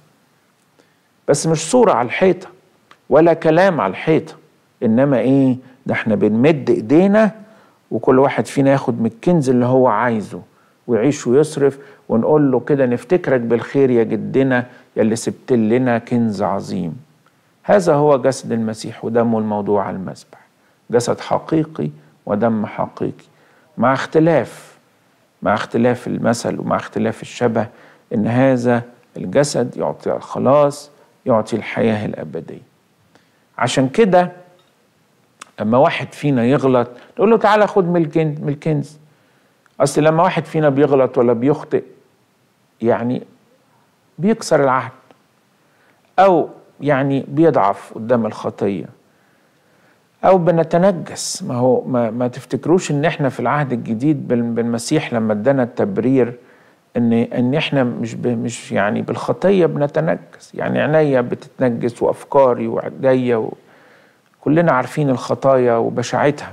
بس مش صورة على الحيطة ولا كلام على الحيطة، إنما إيه؟ ده احنا بنمد إيدينا وكل واحد فينا ياخد من الكنز اللي هو عايزه ويعيش ويصرف، ونقول له كده نفتكرك بالخير يا جدنا يلي سبت لنا كنز عظيم. هذا هو جسد المسيح ودمه الموضوع على المذبح، جسد حقيقي ودم حقيقي، مع اختلاف مع اختلاف المثل ومع اختلاف الشبه، إن هذا الجسد يعطي الخلاص، يعطي الحياة الأبدية. عشان كده لما واحد فينا يغلط نقول له تعالى خد من الكنز. أصل لما واحد فينا بيغلط ولا بيخطئ يعني بيكسر العهد، أو يعني بيضعف قدام الخطية، أو بنتنجس. ما هو ما, ما تفتكروش إن إحنا في العهد الجديد بالمسيح لما ادانا التبرير إن إن إحنا مش مش يعني بالخطية بنتنجس، يعني عينيا بتتنجس وأفكاري وعينيا و... كلنا عارفين الخطايا وبشاعتها،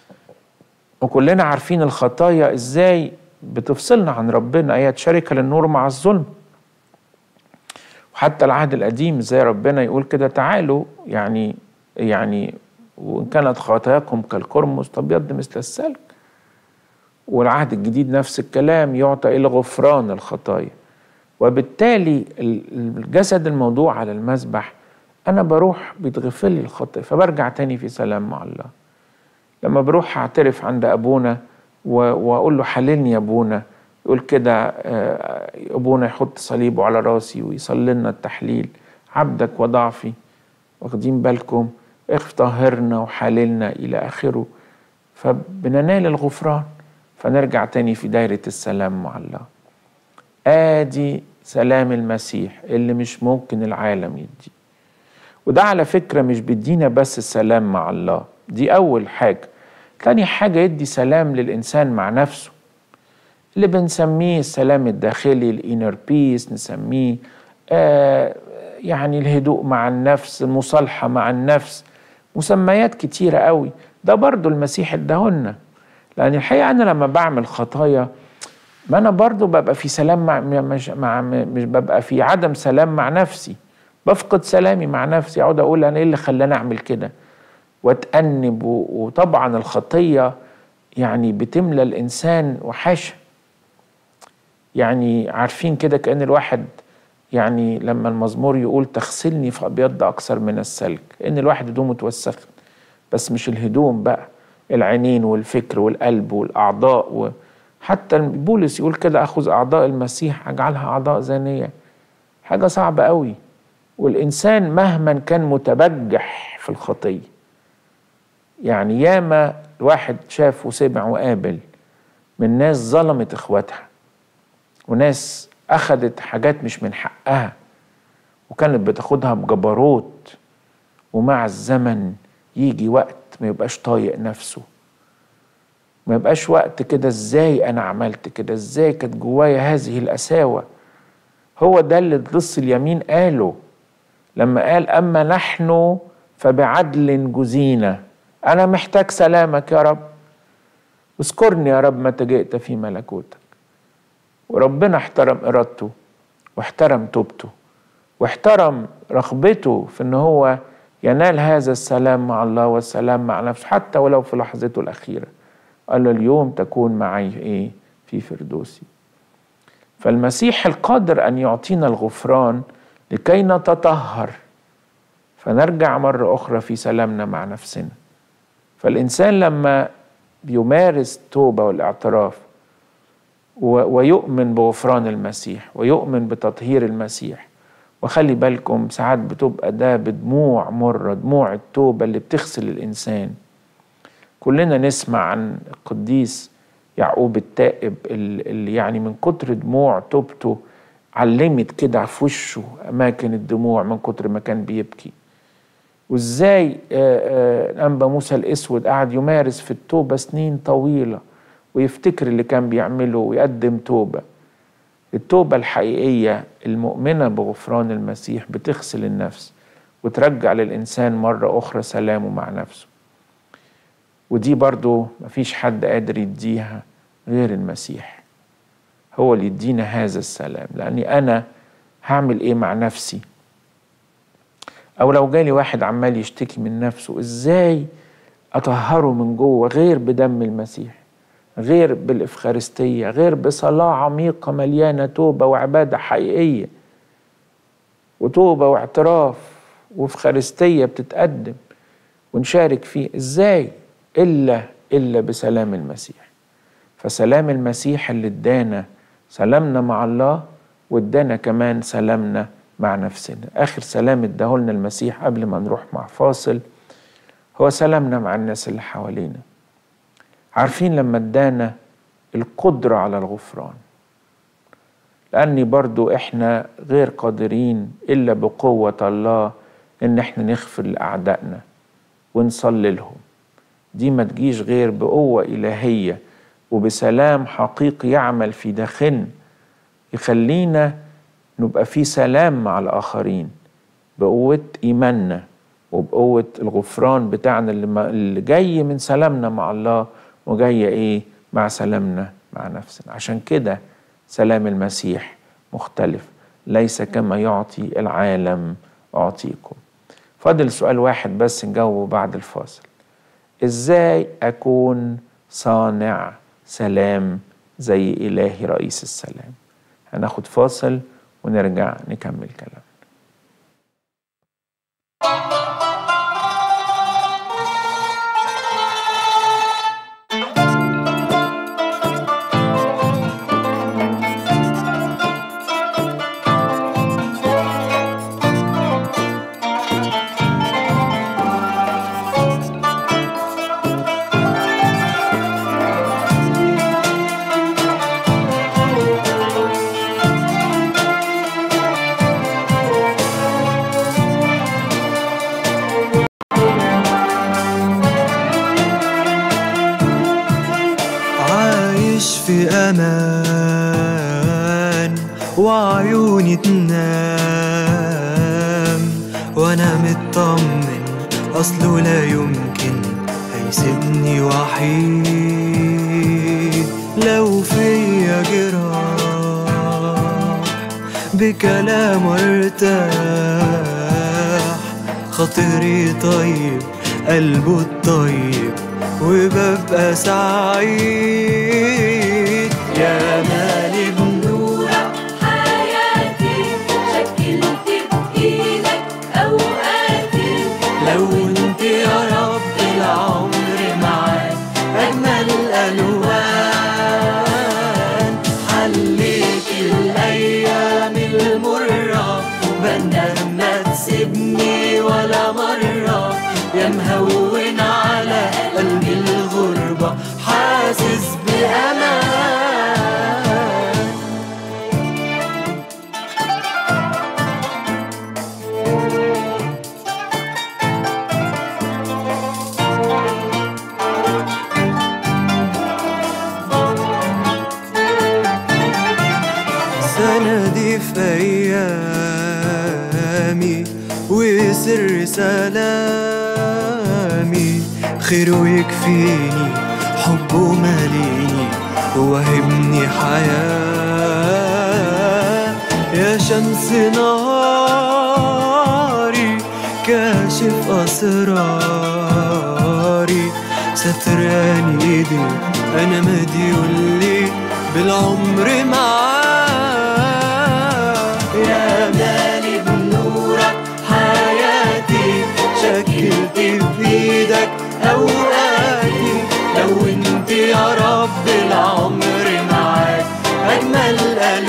وكلنا عارفين الخطايا إزاي بتفصلنا عن ربنا، آيات شركة للنور مع الظلم. وحتى العهد القديم زي ربنا يقول كده تعالوا يعني يعني وإن كانت خطاياكم كالقرمز تبيض مثل السلك. والعهد الجديد نفس الكلام، يعطى إلى غفران الخطايا. وبالتالي الجسد الموضوع على المذبح أنا بروح بيتغفر لي الخطايا، فبرجع تاني في سلام مع الله. لما بروح أعترف عند أبونا وأقول له حللني يا أبونا، يقول كده أبونا يحط صليبه على راسي ويصلي لنا التحليل، عبدك وضعفي، واخدين بالكم، اغفر طهرنا وحللنا إلى آخره. فبننال الغفران، فنرجع تاني في دايرة السلام مع الله. آدي سلام المسيح اللي مش ممكن العالم يدي. وده على فكرة مش بيدينا بس السلام مع الله، دي أول حاجة. تاني حاجة يدي سلام للإنسان مع نفسه، اللي بنسميه السلام الداخلي، الانر بيس نسميه، آه يعني الهدوء مع النفس، المصالحة مع النفس، مسميات كتيرة قوي. ده برضو المسيح اداهولنا، لأن الحقيقة أنا لما بعمل خطايا ما أنا برضو ببقى في سلام مع مش, مع مش ببقى في عدم سلام مع نفسي، بفقد سلامي مع نفسي، أقعد أقول أنا إيه اللي خلاني أعمل كده وأتأنب. وطبعا الخطية يعني بتملى الإنسان وحاشة. يعني عارفين كده كأن الواحد يعني لما المزمور يقول تغسلني فأبيض أكثر من السلك، إن الواحد هدومه اتوسخت، بس مش الهدوم بقى، العينين والفكر والقلب والأعضاء. وحتى بولس يقول كده أخذ أعضاء المسيح أجعلها أعضاء زانية، حاجة صعبة قوي. والإنسان مهما كان متبجح في الخطية، يعني ياما الواحد شاف وسمع وقابل من ناس ظلمت إخواتها، وناس أخدت حاجات مش من حقها وكانت بتاخدها بجبروت، ومع الزمن يجي وقت ما يبقاش طايق نفسه، ما يبقاش وقت كده ازاي أنا عملت كده، ازاي كانت جوايا هذه القساوة. هو ده اللي لص اليمين قاله لما قال أما نحن فبعدل جزينا. أنا محتاج سلامك يا رب، اذكرني يا رب متى جئت في ملكوتك. وربنا احترم إرادته واحترم توبته واحترم رغبته في ان هو ينال هذا السلام مع الله والسلام مع نفسه، حتى ولو في لحظته الأخيرة. قال له اليوم تكون معي ايه في فردوسي. فالمسيح القادر أن يعطينا الغفران لكي نتطهر، فنرجع مرة أخرى في سلامنا مع نفسنا. فالإنسان لما بيمارس توبة والاعتراف ويؤمن بغفران المسيح ويؤمن بتطهير المسيح، وخلي بالكم ساعات بتبقى ده بدموع مرة، دموع التوبة اللي بتغسل الإنسان. كلنا نسمع عن القديس يعقوب التائب اللي يعني من كتر دموع توبته علمت كده في وشه أماكن الدموع من كتر ما كان بيبكي. وإزاي الأنبا موسى الأسود قعد يمارس في التوبة سنين طويلة ويفتكر اللي كان بيعمله ويقدم توبة. التوبة الحقيقية المؤمنة بغفران المسيح بتغسل النفس وترجع للإنسان مرة أخرى سلامه مع نفسه. ودي برضو مفيش حد قادر يديها غير المسيح، هو اللي يدينا هذا السلام. لأني أنا هعمل إيه مع نفسي؟ أو لو جالي واحد عمال يشتكي من نفسه، إزاي أطهره من جوه غير بدم المسيح، غير بالإفخارستية، غير بصلاة عميقة مليانة توبة وعبادة حقيقية وتوبة واعتراف وإفخارستية بتتقدم ونشارك فيه؟ إزاي إلا إلا بسلام المسيح. فسلام المسيح اللي ادانا سلامنا مع الله وادانا كمان سلامنا مع نفسنا. آخر سلام اداهولنا المسيح قبل ما نروح مع فاصل هو سلامنا مع الناس اللي حوالينا. عارفين لما ادانا القدرة على الغفران، لأني برضو إحنا غير قادرين إلا بقوة الله إن إحنا نغفر لأعدائنا ونصلي لهم. دي ما تجيش غير بقوة إلهية وبسلام حقيقي يعمل في داخلنا يخلينا نبقى في سلام مع الآخرين بقوة إيماننا وبقوة الغفران بتاعنا اللي جاي من سلامنا مع الله وجاية إيه مع سلامنا مع نفسنا. عشان كده سلام المسيح مختلف، ليس كما يعطي العالم أعطيكم. فاضل سؤال واحد بس نجاوبه بعد الفاصل: إزاي أكون صانع سلام زي إلهي رئيس السلام. هناخد فاصل ونرجع نكمل كلام. في أمان وعيوني تنام وأنا مطمن أصله لا يمكن هيسيبني وحيد. لو فيا جراح بكلام ارتاح، خاطري طيب قلبه الطيب وببقى سعيد. يا مالي بنورك حياتي، شكلت بإيدك أوقاتي، لو انت يا رب العمر معاك أجمل الألوان. حليت الأيام المرة، بندم ما تسيبني ولا مرة، يا مهون على قلبي الغربة حاسس بأمان. سندي في أيامي وسر سلامي، خيره يكفيني حبه ماليني ووهبني حياة. يا شمس نهاري كاشف أسراري، ستراني ايدي أنا مديون لي بالعمر معاه. يا مالي بنورك حياتي، شكلت بإيدك أوقاتي، لو انت يا رب العمر معاك أجمل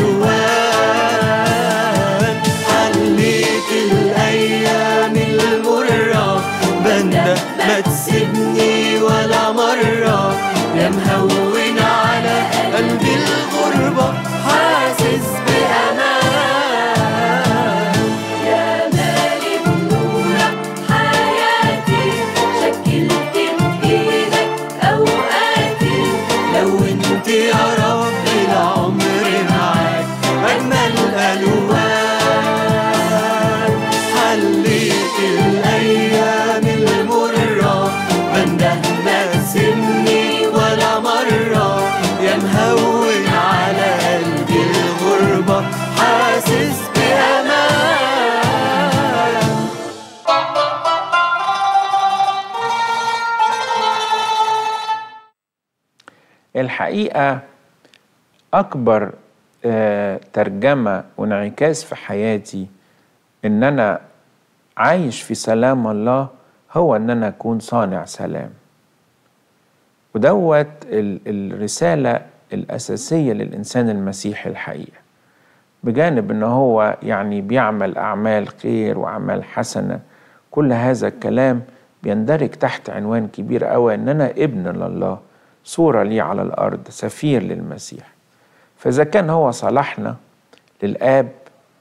ألوان. حليت الأيام المرة، بندم ما تسيبني ولا مرة، يا مهون على قلبي الغربة حاسس بأمان. يا مالي بنورك حياتي، شكلت بإيدك أوقاتي، لو انت يا رب العمر معاك أجمل ألوان. حليت الأيام المرة، بندم ما تسيبني ولا مرة، يا مهون على قلبي الغربة حاسس بأمان. الحقيقة أكبر آه، ترجمة وانعكاس في حياتي إن أنا عايش في سلام الله هو إن أنا أكون صانع سلام. ودوت ال- الرسالة الأساسية للإنسان المسيحي الحقيقة، بجانب إن هو يعني بيعمل أعمال خير وأعمال حسنة. كل هذا الكلام بيندرج تحت عنوان كبير أوي إن أنا ابن لله، صورة لي على الأرض، سفير للمسيح. فإذا كان هو صالحنا للآب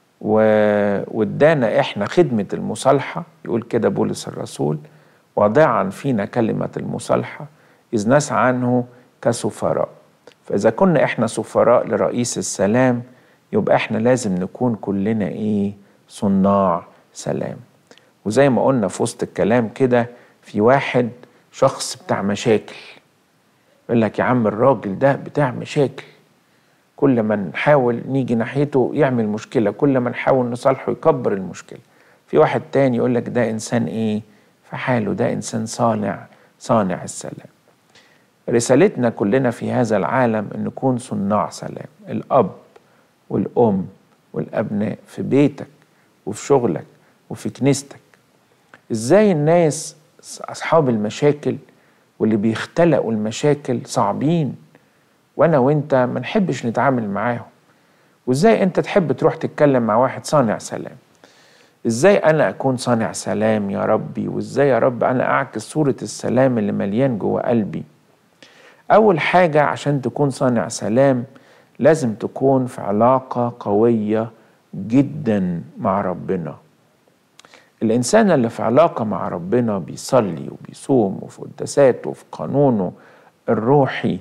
وادانا إحنا خدمة المصالحة، يقول كده بولس الرسول، واضعا فينا كلمة المصالحة إذ نسعى عنه كسفراء. فإذا كنا إحنا سفراء لرئيس السلام، يبقى إحنا لازم نكون كلنا إيه؟ صناع سلام. وزي ما قلنا في وسط الكلام كده، في واحد شخص بتاع مشاكل، يقول لك يا عم الراجل ده بتاع مشاكل، كل ما نحاول نيجي ناحيته يعمل مشكلة، كل ما نحاول نصالحه يكبر المشكلة. في واحد تاني يقول لك ده إنسان إيه؟ في حاله، ده إنسان صانع صانع السلام. رسالتنا كلنا في هذا العالم أن نكون صناع سلام. الأب والأم والأبناء في بيتك وفي شغلك وفي كنيستك. إزاي الناس أصحاب المشاكل واللي بيختلقوا المشاكل صعبين، وأنا وإنت ما نحبش نتعامل معاهم. وإزاي أنت تحب تروح تتكلم مع واحد صانع سلام. إزاي أنا أكون صانع سلام يا ربي، وإزاي يا رب أنا أعكس صورة السلام اللي مليان جوه قلبي. أول حاجة عشان تكون صانع سلام لازم تكون في علاقة قوية جدا مع ربنا. الإنسان اللي في علاقة مع ربنا بيصلي وبيصوم وفي قداساته وفي قانونه الروحي،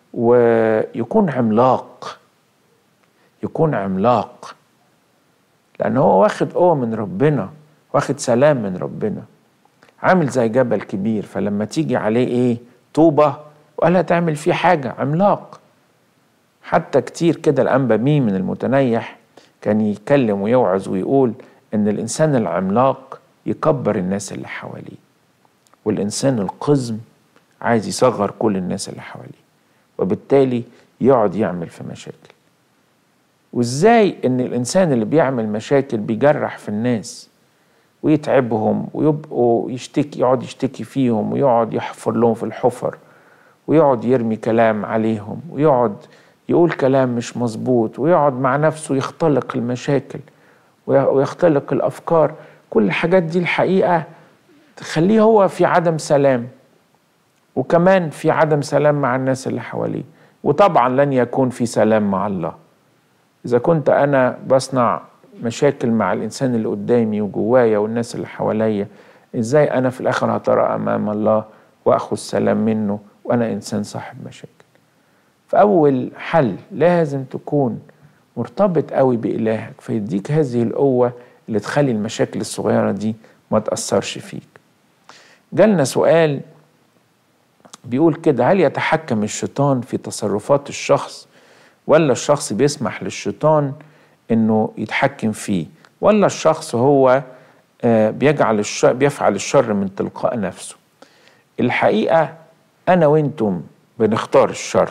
ويكون عملاق، يكون عملاق لأنه هو واخد قوة من ربنا، واخد سلام من ربنا، عامل زي جبل كبير. فلما تيجي عليه إيه طوبة ولا تعمل فيه حاجة، عملاق. حتى كتير كده الأنبا ميم من المتنيح كان يتكلم ويوعظ ويقول إن الإنسان العملاق يكبر الناس اللي حواليه، والإنسان القزم عايز يصغر كل الناس اللي حواليه، وبالتالي يقعد يعمل في مشاكل. وإزاي إن الإنسان اللي بيعمل مشاكل بيجرح في الناس ويتعبهم ويبقوا يشتكي، يقعد يشتكي فيهم ويقعد يحفر لهم في الحفر ويقعد يرمي كلام عليهم ويقعد يقول كلام مش مظبوط ويقعد مع نفسه يختلق المشاكل ويختلق الأفكار. كل الحاجات دي الحقيقة تخليه هو في عدم سلام، وكمان في عدم سلام مع الناس اللي حواليه، وطبعا لن يكون في سلام مع الله. إذا كنت أنا بصنع مشاكل مع الإنسان اللي قدامي وجوايا والناس اللي حواليا، إزاي أنا في الآخر هترى أمام الله وأخذ سلام منه وأنا إنسان صاحب مشاكل؟ فأول حل لازم تكون مرتبط قوي بإلهك، فيديك هذه القوة اللي تخلي المشاكل الصغيرة دي ما تأثرش فيك. جالنا سؤال بيقول كده: هل يتحكم الشيطان في تصرفات الشخص، ولا الشخص بيسمح للشيطان انه يتحكم فيه، ولا الشخص هو بيجعل الشر بيفعل الشر من تلقاء نفسه؟ الحقيقة أنا وإنتم بنختار الشر.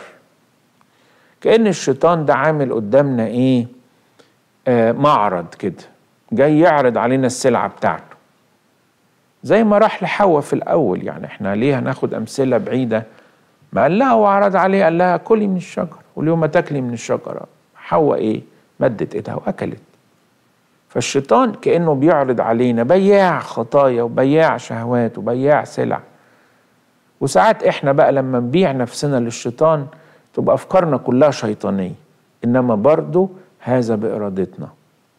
كأن الشيطان ده عامل قدامنا إيه؟ آه معرض كده، جاي يعرض علينا السلعة بتاعته، زي ما راح لحواء في الأول. يعني إحنا ليه هناخد أمثلة بعيدة؟ ما قال لها وعرض عليه، قال لها كلي من الشجرة واليوم ما تاكلي من الشجرة. حواء إيه؟ مدت إيدها وأكلت. فالشيطان كأنه بيعرض علينا بياع خطايا وبياع شهوات وبياع سلع. وساعات إحنا بقى لما نبيع نفسنا للشيطان تبقى أفكارنا كلها شيطانية، إنما برضو هذا بإرادتنا.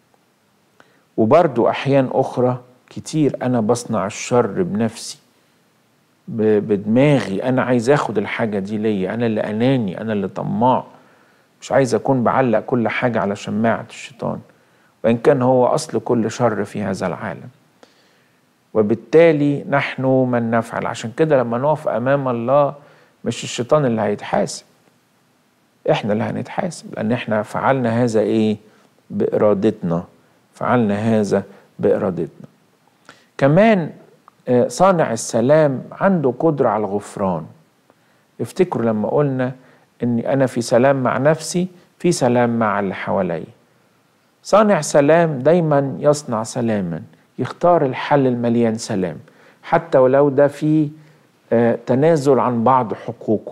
وبرضو أحيان أخرى كتير أنا بصنع الشر بنفسي، بدماغي، أنا عايز أخد الحاجة دي ليا، أنا اللي أناني، أنا اللي طماع، مش عايز أكون بعلق كل حاجة على شماعة الشيطان، وإن كان هو أصل كل شر في هذا العالم. وبالتالي نحن من نفعل. عشان كده لما نقف أمام الله مش الشيطان اللي هيتحاسب، إحنا اللي هنتحاسب، لأن إحنا فعلنا هذا إيه؟ بإرادتنا، فعلنا هذا بإرادتنا. كمان صانع السلام عنده قدرة على الغفران. افتكروا لما قلنا إني أنا في سلام مع نفسي، في سلام مع اللي حواليا. صانع سلام دايما يصنع سلاما، يختار الحل المليان سلام، حتى ولو ده فيه تنازل عن بعض حقوقه،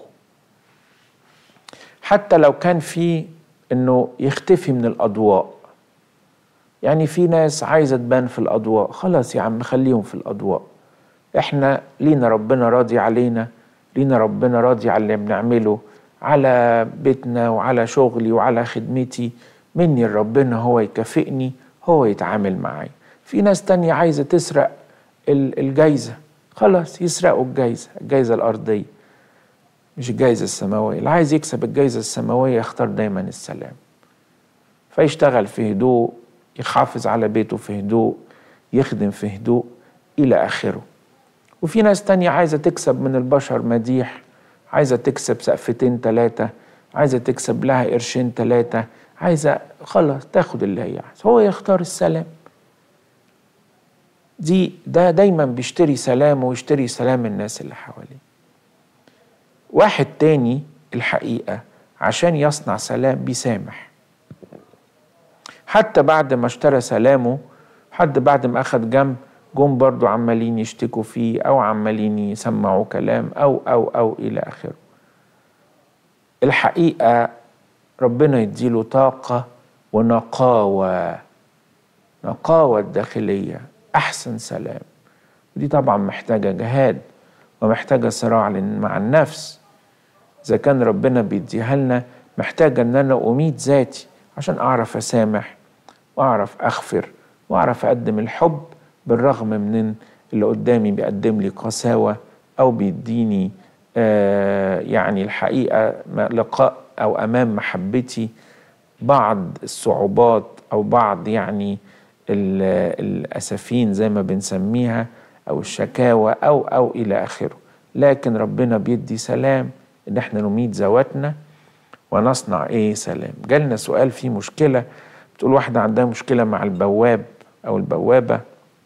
حتى لو كان فيه إنه يختفي من الأضواء. يعني في ناس عايزة تبان في الأضواء، خلاص يا عم خليهم في الأضواء. إحنا لينا ربنا راضي علينا، لينا ربنا راضي على اللي بنعمله، على بيتنا وعلى شغلي وعلى خدمتي. مني ربنا هو يكافئني، هو يتعامل معايا. في ناس تانية عايزة تسرق الجايزة، خلاص يسرقوا الجايزة، الجايزة الأرضية مش الجايزة السماوية. اللي عايز يكسب الجايزة السماوية يختار دايما السلام، فيشتغل في هدوء، يحافظ على بيته في هدوء، يخدم في هدوء إلى آخره. وفي ناس تانية عايزة تكسب من البشر مديح، عايزة تكسب سقفتين تلاتة، عايزة تكسب لها قرشين تلاتة، عايزة خلاص تاخد اللي هي عايزة. هو يختار السلام. دي ده دايما بيشتري سلامه ويشتري سلام الناس اللي حواليه. واحد تاني الحقيقة عشان يصنع سلام بيسامح، حتى بعد ما اشترى سلامه، حد بعد ما أخد جنب جم برضو عمالين يشتكوا فيه أو عمالين يسمعوا كلام أو أو أو إلى آخره. الحقيقة ربنا يديله طاقة ونقاوة، نقاوة الداخلية، أحسن سلام. ودي طبعا محتاجة جهاد ومحتاجة صراع مع النفس. إذا كان ربنا بيديها لنا، محتاجة أن أنا أميت ذاتي عشان أعرف أسامح وأعرف أغفر وأعرف أقدم الحب، بالرغم من اللي قدامي بيقدم لي قساوة أو بيديني آه يعني الحقيقة لقاء أو أمام محبتي بعض الصعوبات أو بعض يعني الأسفين زي ما بنسميها أو الشكاوى أو أو إلى آخره. لكن ربنا بيدي سلام إن احنا نميت ذواتنا ونصنع إيه سلام. جالنا سؤال فيه مشكلة، بتقول واحدة عندها مشكلة مع البواب أو البوابة،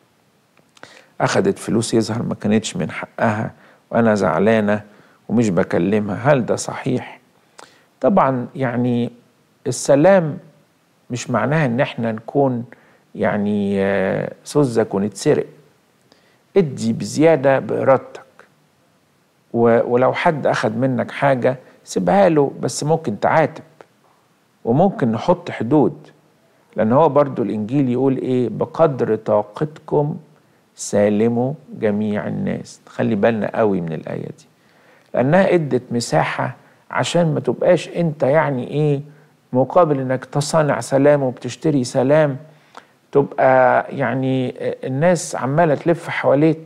أخدت فلوس يظهر ما كانتش من حقها وأنا زعلانة ومش بكلمها، هل ده صحيح؟ طبعا يعني السلام مش معناها إن احنا نكون يعني سذج ونتسرق. ادي بزيادة بإرادتك، ولو حد أخد منك حاجة سيبها له، بس ممكن تعاتب وممكن نحط حدود، لأن هو برضو الإنجيل يقول إيه؟ بقدر طاقتكم سالموا جميع الناس. خلي بالنا قوي من الآية دي، لأنها ادت مساحة عشان ما تبقاش أنت يعني إيه مقابل إنك تصنع سلام وبتشتري سلام، تبقى يعني الناس عمالة تلف حواليك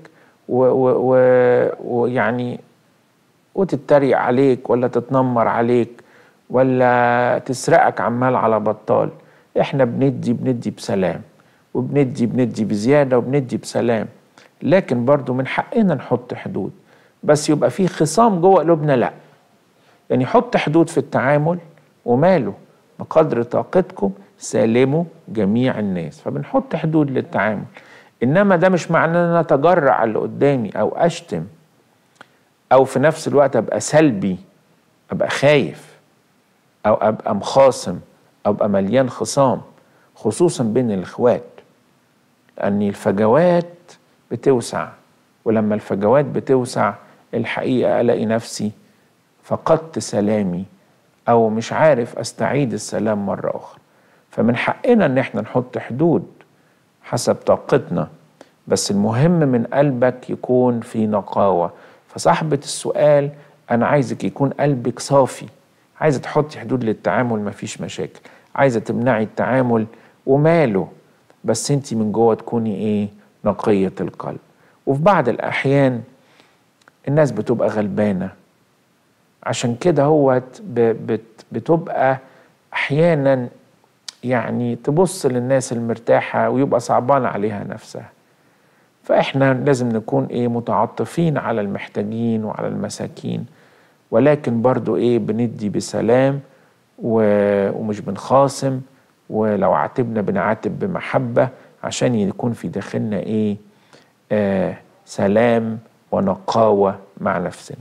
ويعني وتتريق عليك ولا تتنمر عليك ولا تسرقك عمال على بطال. احنا بندي بندي بسلام وبندي بندي بزيادة وبندي بسلام، لكن برضو من حقنا نحط حدود، بس يبقى في خصام جوه قلوبنا لا. يعني حط حدود في التعامل وماله، بقدر طاقتكم سالموا جميع الناس، فبنحط حدود للتعامل. إنما ده مش معناه أن أنا أتجرأ على اللي قدامي أو أشتم أو في نفس الوقت أبقى سلبي، أبقى خايف أو أبقى مخاصم أو أبقى مليان خصام، خصوصا بين الإخوات، لأن الفجوات بتوسع، ولما الفجوات بتوسع الحقيقة ألاقي نفسي فقدت سلامي أو مش عارف أستعيد السلام مرة أخرى. فمن حقنا أن احنا نحط حدود حسب طاقتنا، بس المهم من قلبك يكون في نقاوة. فصاحبة السؤال أنا عايزك يكون قلبك صافي، عايزة تحطي حدود للتعامل مفيش مشاكل، عايزة تمنعي التعامل وماله، بس انتي من جوه تكوني ايه؟ نقية القلب. وفي بعض الأحيان الناس بتبقى غلبانة، عشان كده هو بتبقى أحيانا يعني تبص للناس المرتاحة ويبقى صعبان عليها نفسها. فإحنا لازم نكون إيه؟ متعاطفين على المحتاجين وعلى المساكين، ولكن برضو إيه؟ بندي بسلام ومش بنخاصم، ولو عاتبنا بنعاتب بمحبة عشان يكون في داخلنا إيه؟ آه سلام ونقاوة مع نفسنا.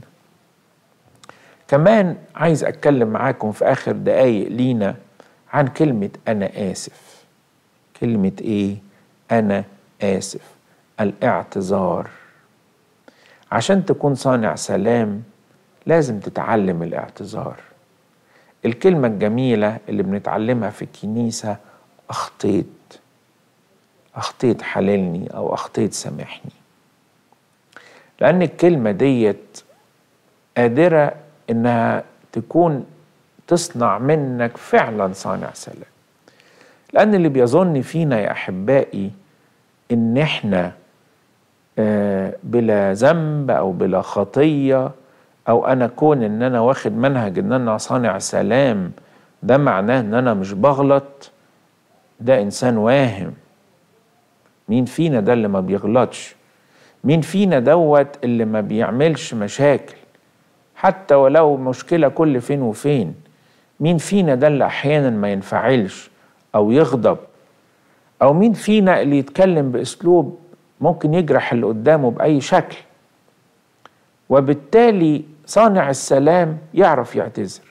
كمان عايز أتكلم معاكم في آخر دقايق لينا عن كلمة أنا آسف. كلمة إيه؟ أنا آسف، الاعتذار. عشان تكون صانع سلام لازم تتعلم الاعتذار. الكلمة الجميلة اللي بنتعلمها في الكنيسة أخطيت، أخطيت حللني أو أخطيت سامحني، لأن الكلمة ديت قادرة إنها تكون تصنع منك فعلا صانع سلام. لأن اللي بيظن فينا يا أحبائي إن إحنا آه بلا ذنب أو بلا خطية، أو أنا كون إن أنا واخد منهج إن أنا صانع سلام ده معناه إن أنا مش بغلط، ده إنسان واهم. مين فينا ده اللي ما بيغلطش؟ مين فينا دوت اللي ما بيعملش مشاكل حتى ولو مشكلة كل فين وفين؟ مين فينا ده اللي أحيانا ما ينفعلش أو يغضب؟ أو مين فينا اللي يتكلم بأسلوب ممكن يجرح اللي قدامه بأي شكل؟ وبالتالي صانع السلام يعرف يعتذر.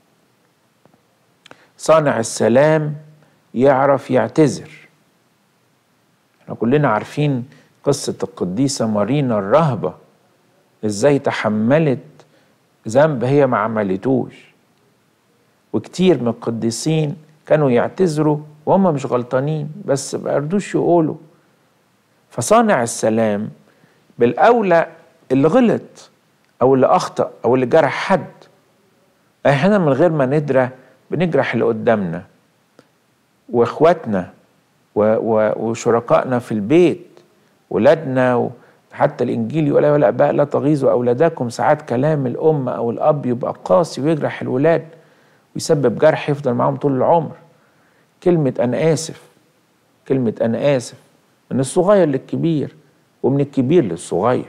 صانع السلام يعرف يعتذر. احنا كلنا عارفين قصة القديسة مارينا الراهبة، ازاي تحملت ذنب هي ما عملتوش. وكتير من القديسين كانوا يعتذروا وهم مش غلطانين بس ما يردوش يقولوا. فصانع السلام بالأولى اللي غلط أو اللي أخطأ أو اللي جرح حد، احنا من غير ما ندرى بنجرح اللي قدامنا واخواتنا وشركائنا في البيت، ولادنا. حتى الإنجيل يقول يا الآباء لا تغيظوا أولادكم. ساعات كلام الأم أو الأب يبقى قاسي ويجرح الولاد ويسبب جرح يفضل معاهم طول العمر. كلمة أنا آسف، كلمة أنا آسف من الصغير للكبير ومن الكبير للصغير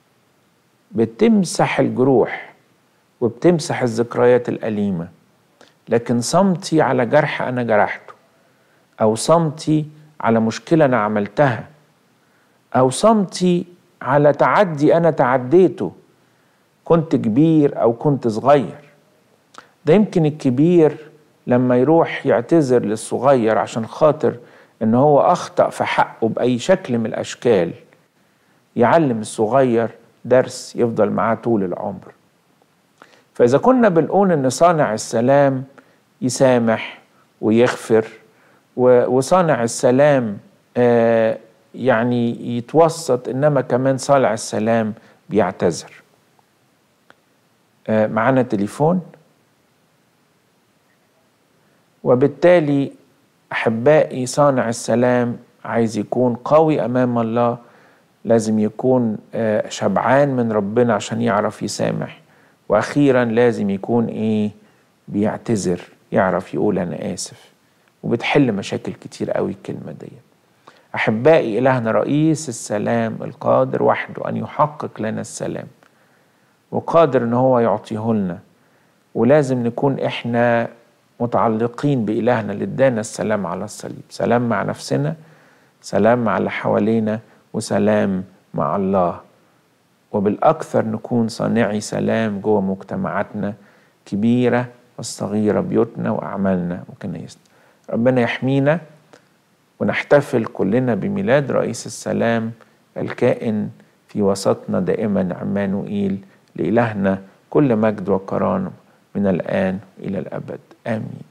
بتمسح الجروح وبتمسح الذكريات الأليمة. لكن صمتي على جرح أنا جرحته، أو صمتي على مشكلة أنا عملتها، أو صمتي على تعدي أنا تعديته، كنت كبير أو كنت صغير. ده يمكن الكبير لما يروح يعتذر للصغير عشان خاطر إن هو أخطأ في حقه بأي شكل من الأشكال، يعلم الصغير درس يفضل معاه طول العمر. فإذا كنا بنقول إن صانع السلام يسامح ويغفر، وصانع السلام آه يعني يتوسط، إنما كمان صانع السلام بيعتذر. آه معنا تليفون، وبالتالي أحبائي صانع السلام عايز يكون قوي أمام الله، لازم يكون آه شبعان من ربنا عشان يعرف يسامح، وأخيرا لازم يكون إيه؟ بيعتذر، يعرف يقول أنا آسف. وبتحل مشاكل كتير قوي الكلمة دي. أحبائي إلهنا رئيس السلام القادر وحده أن يحقق لنا السلام، وقادر أن هو يعطيه لنا، ولازم نكون إحنا متعلقين بإلهنا اللي ادانا السلام على الصليب. سلام مع نفسنا، سلام مع اللي حوالينا، وسلام مع الله. وبالأكثر نكون صانعي سلام جوه مجتمعاتنا كبيرة والصغيرة، بيوتنا وأعمالنا وكنايسنا. ربنا يحمينا، ونحتفل كلنا بميلاد رئيس السلام الكائن في وسطنا دائما عمانوئيل. لإلهنا كل مجد وكرامة من الآن إلى الأبد، آمين.